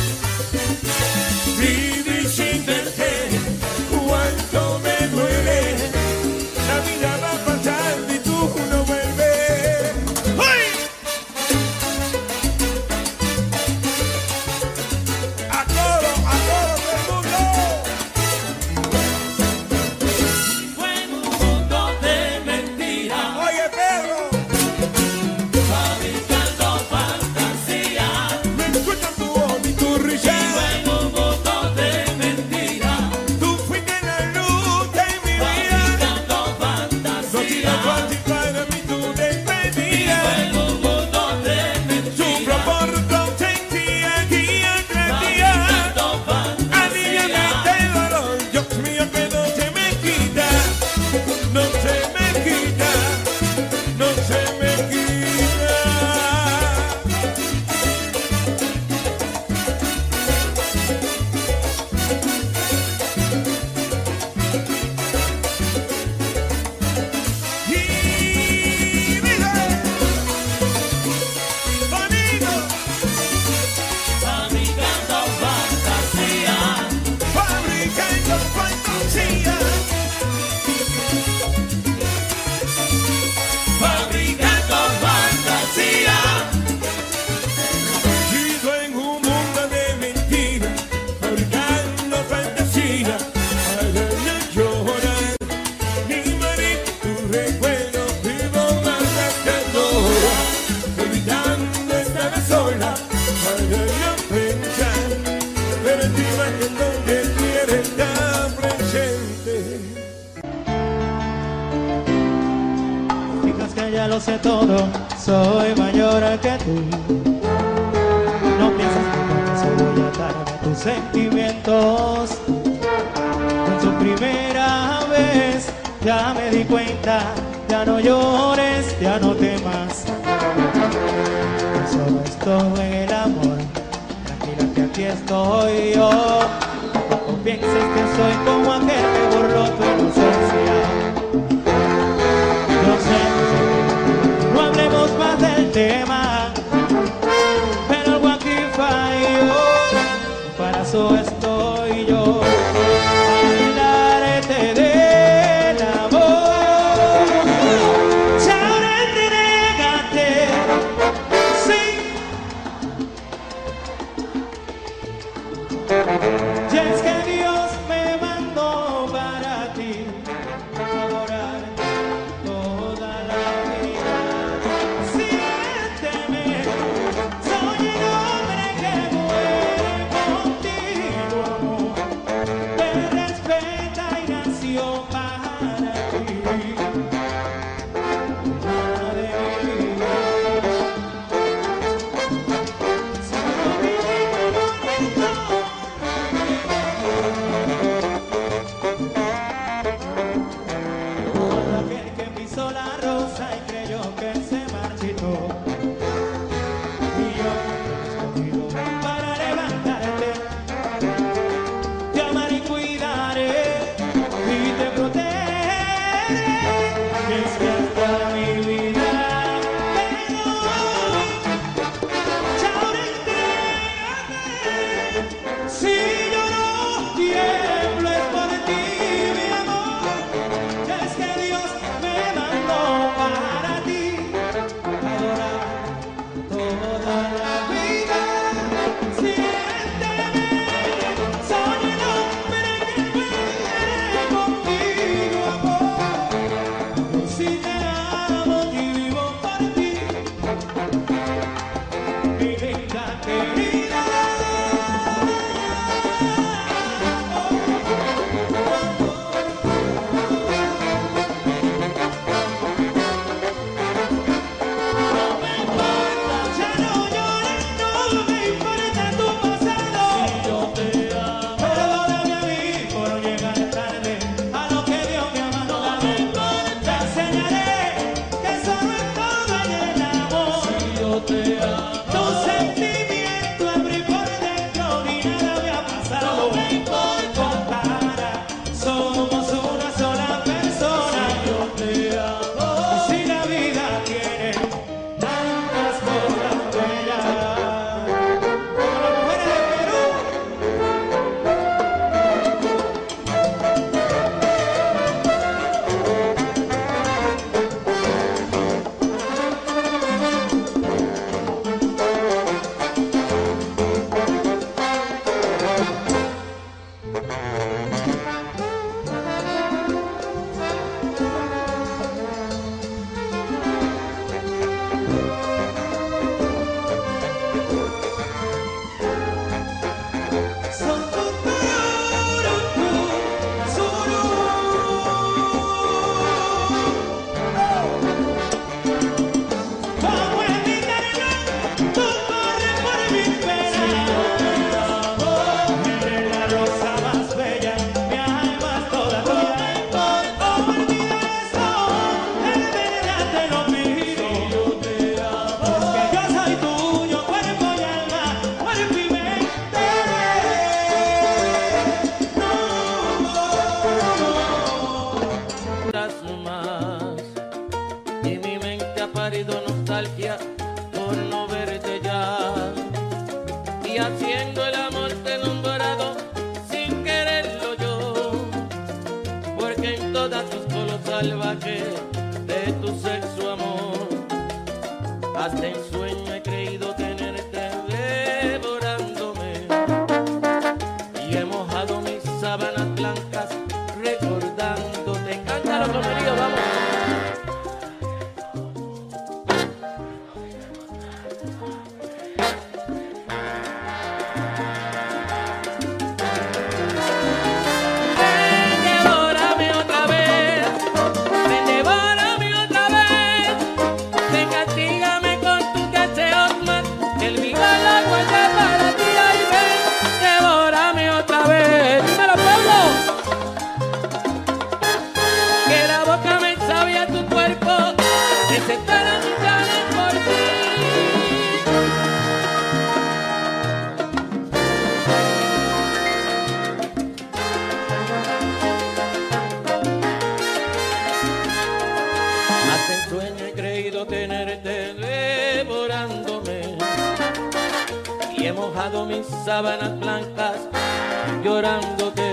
Vivir sin verte, cuánto me duele, la vida va pasando y tú no vuelves. ¡Uy! A coro, a coro todo el mundo. Fue en un mundo de mentiras, Oye, perro, fabricando fantasías. me escucha tu voz y tu risa. Fue en un mundo de mentiras, Tú fuiste la luz de mi vida. fabricando No tira fantasías. fácil para mí tu despedida. Fue en un mundo de Sufro mentiras, por tu ausencia día tras día. fabricando Aliviame fantasías. este dolor, Dios mío, que no se me quita, no se me quita, no se me quita. Y dice, bonito, Fabricando fantasías, fabricando fantasía. fabricando fantasías. Vivo en un mundo de mentiras, fabricando fantasía, para no llorar ni morir tu recuerdo. Vivo más gastadora, evitando estar sola, para no pensar, pero encima que donde quiere estar presente. Fijas que ya lo sé todo, soy mayor que tú. No pienses que con eso voy a darme tus sentimientos. Con su primera vez ya me di cuenta, ya no llores, ya no temas. No solo estoy en el amor, tranquila que aquí estoy yo. No pienses que soy como aquel que borró tu inocencia. Yo sé, no hablemos más del tema, pero algo aquí falló. Para eso estoy yo, para hablarte del amor. Si ahora entrégate, sí. Ya es que Dios me mandó para ti, adorar toda la vida. Siénteme, soy el hombre que muere por ti. Sábanas blancas llorándote.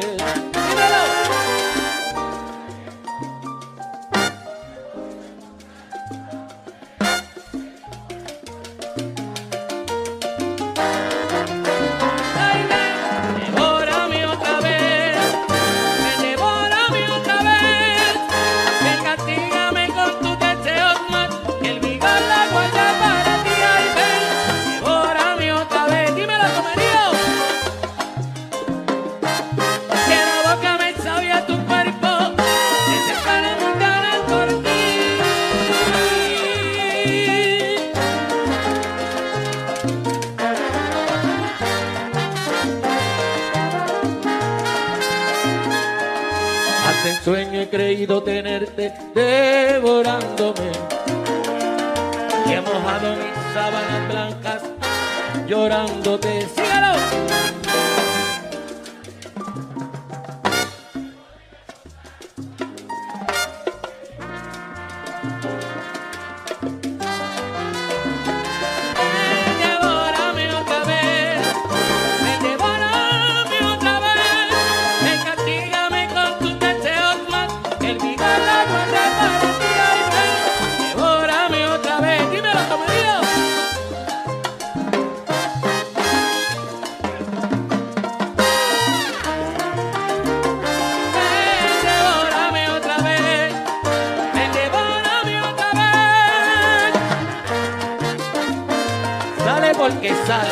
En sueño he creído tenerte devorándome y he mojado mis sábanas blancas llorándote. ¡Sígalo! Porque sale.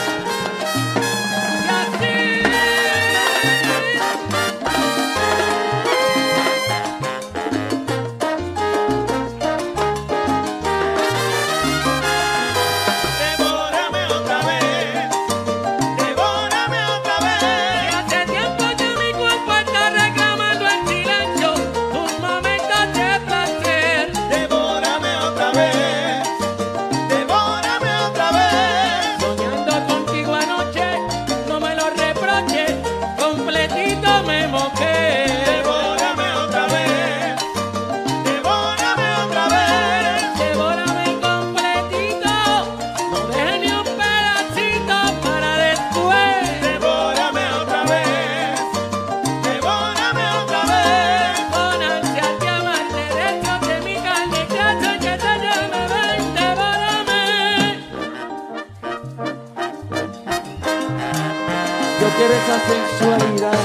Yo quiero esa sensualidad.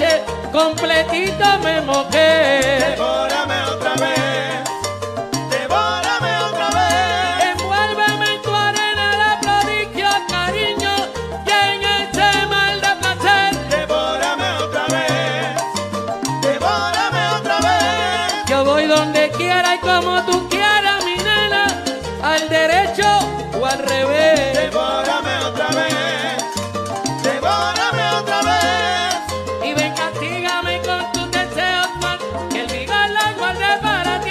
noche completito me mojé. Devórame otra vez, devórame otra vez. Envuélveme en tu arena de prodigio, cariño, y en ese mal de placer. Devórame otra vez, devórame otra vez. Yo voy donde quiera y como tú quieras, mi nena, al derecho o al revés. Devórame otra vez, devórame otra vez. Y ven, castígame con tus deseos, más que el vigor la guardé para ti.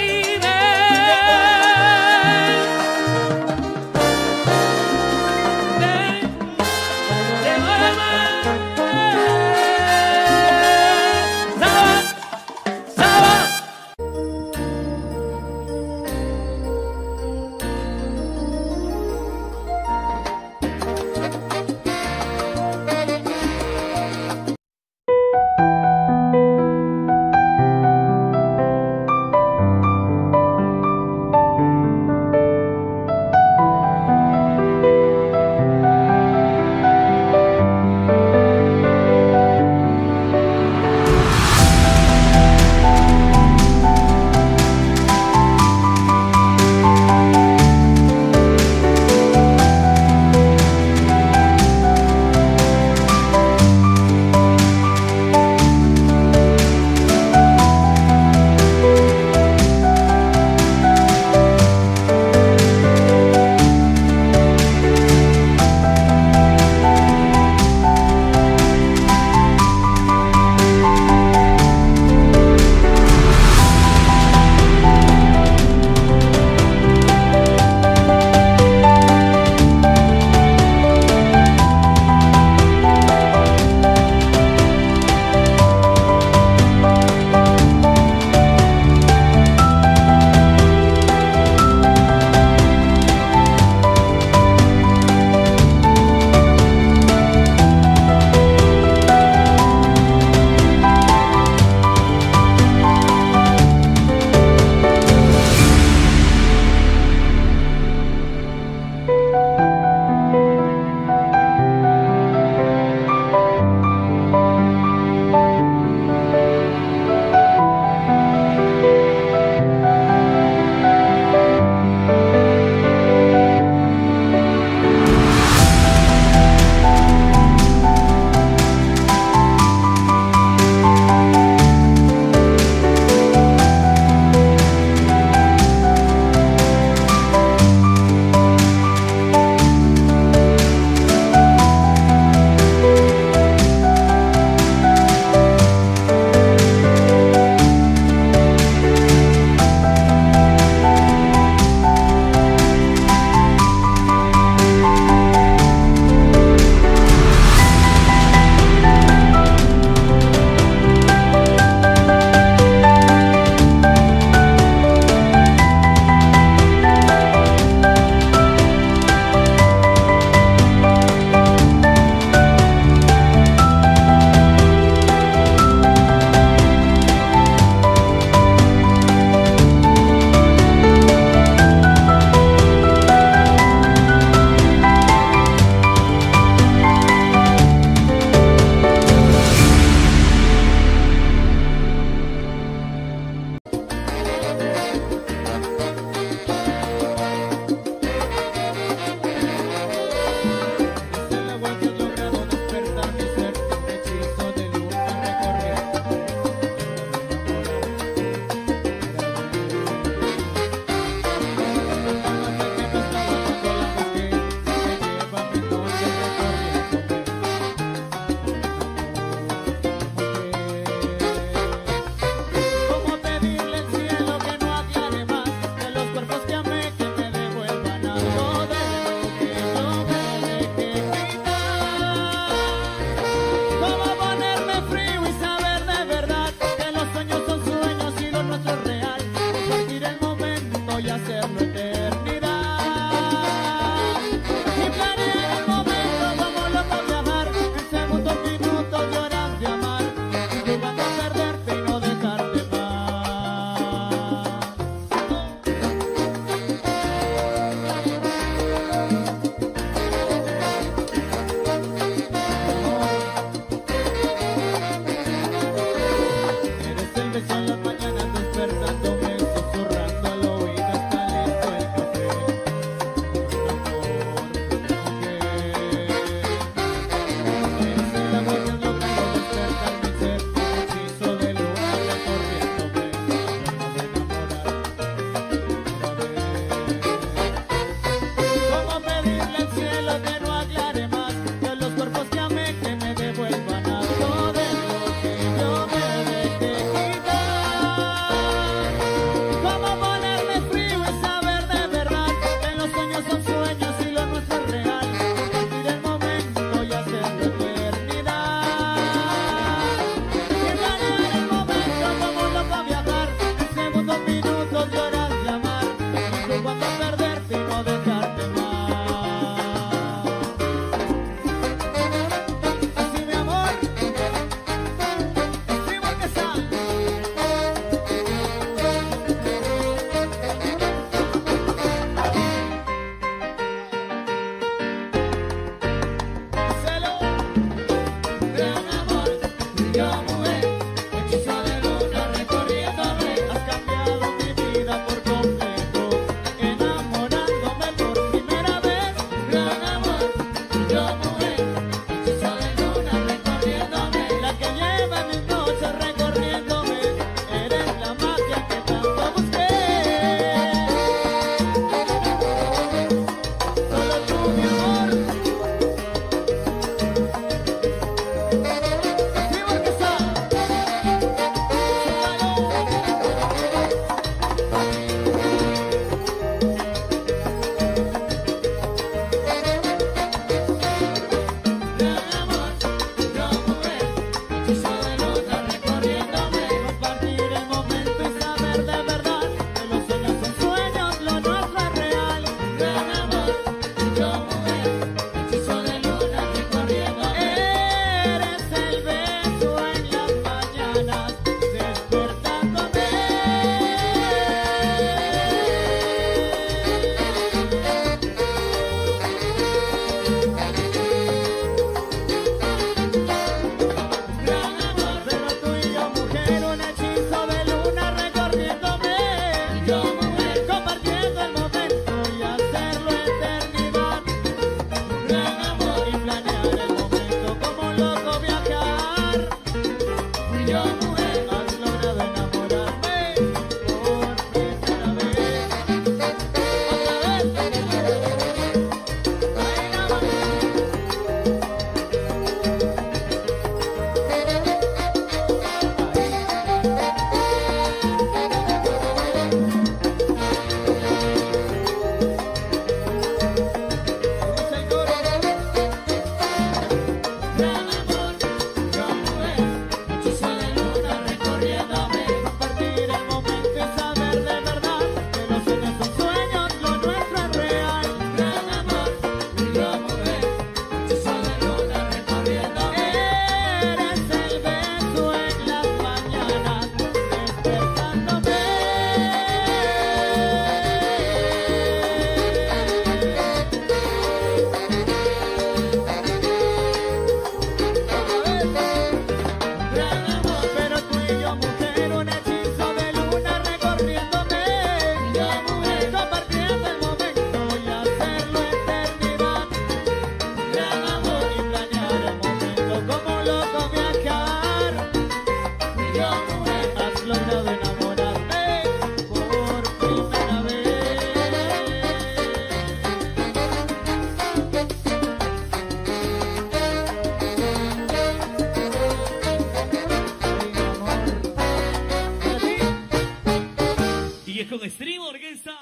con Extreme Orquesta.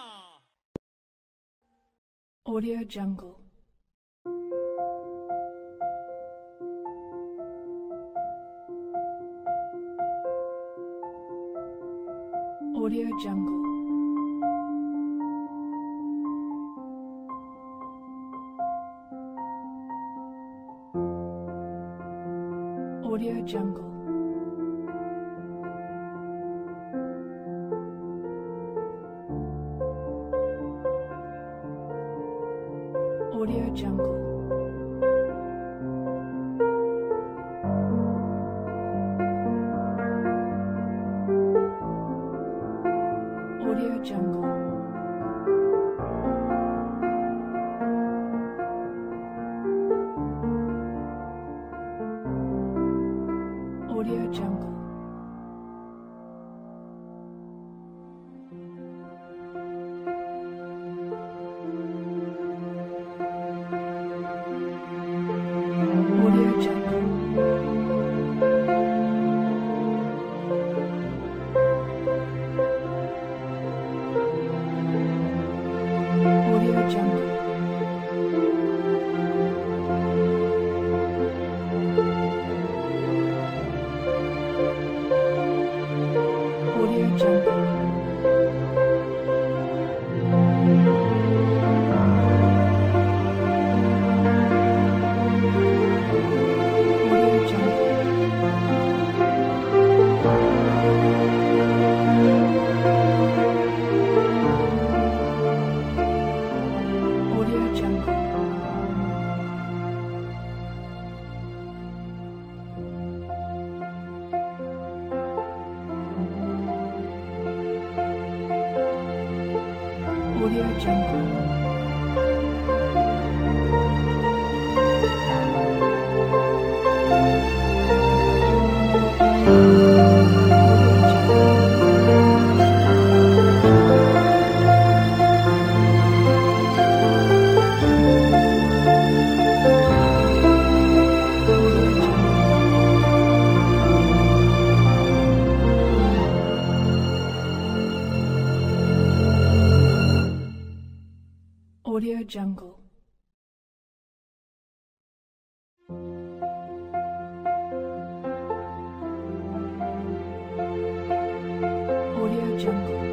Audio Jungle. Audio Jungle. Audio Jungle. Audio Jungle. Audio Jungle. Audio Jungle. Audio Jungle. Audio Jungle. Audio Jungle.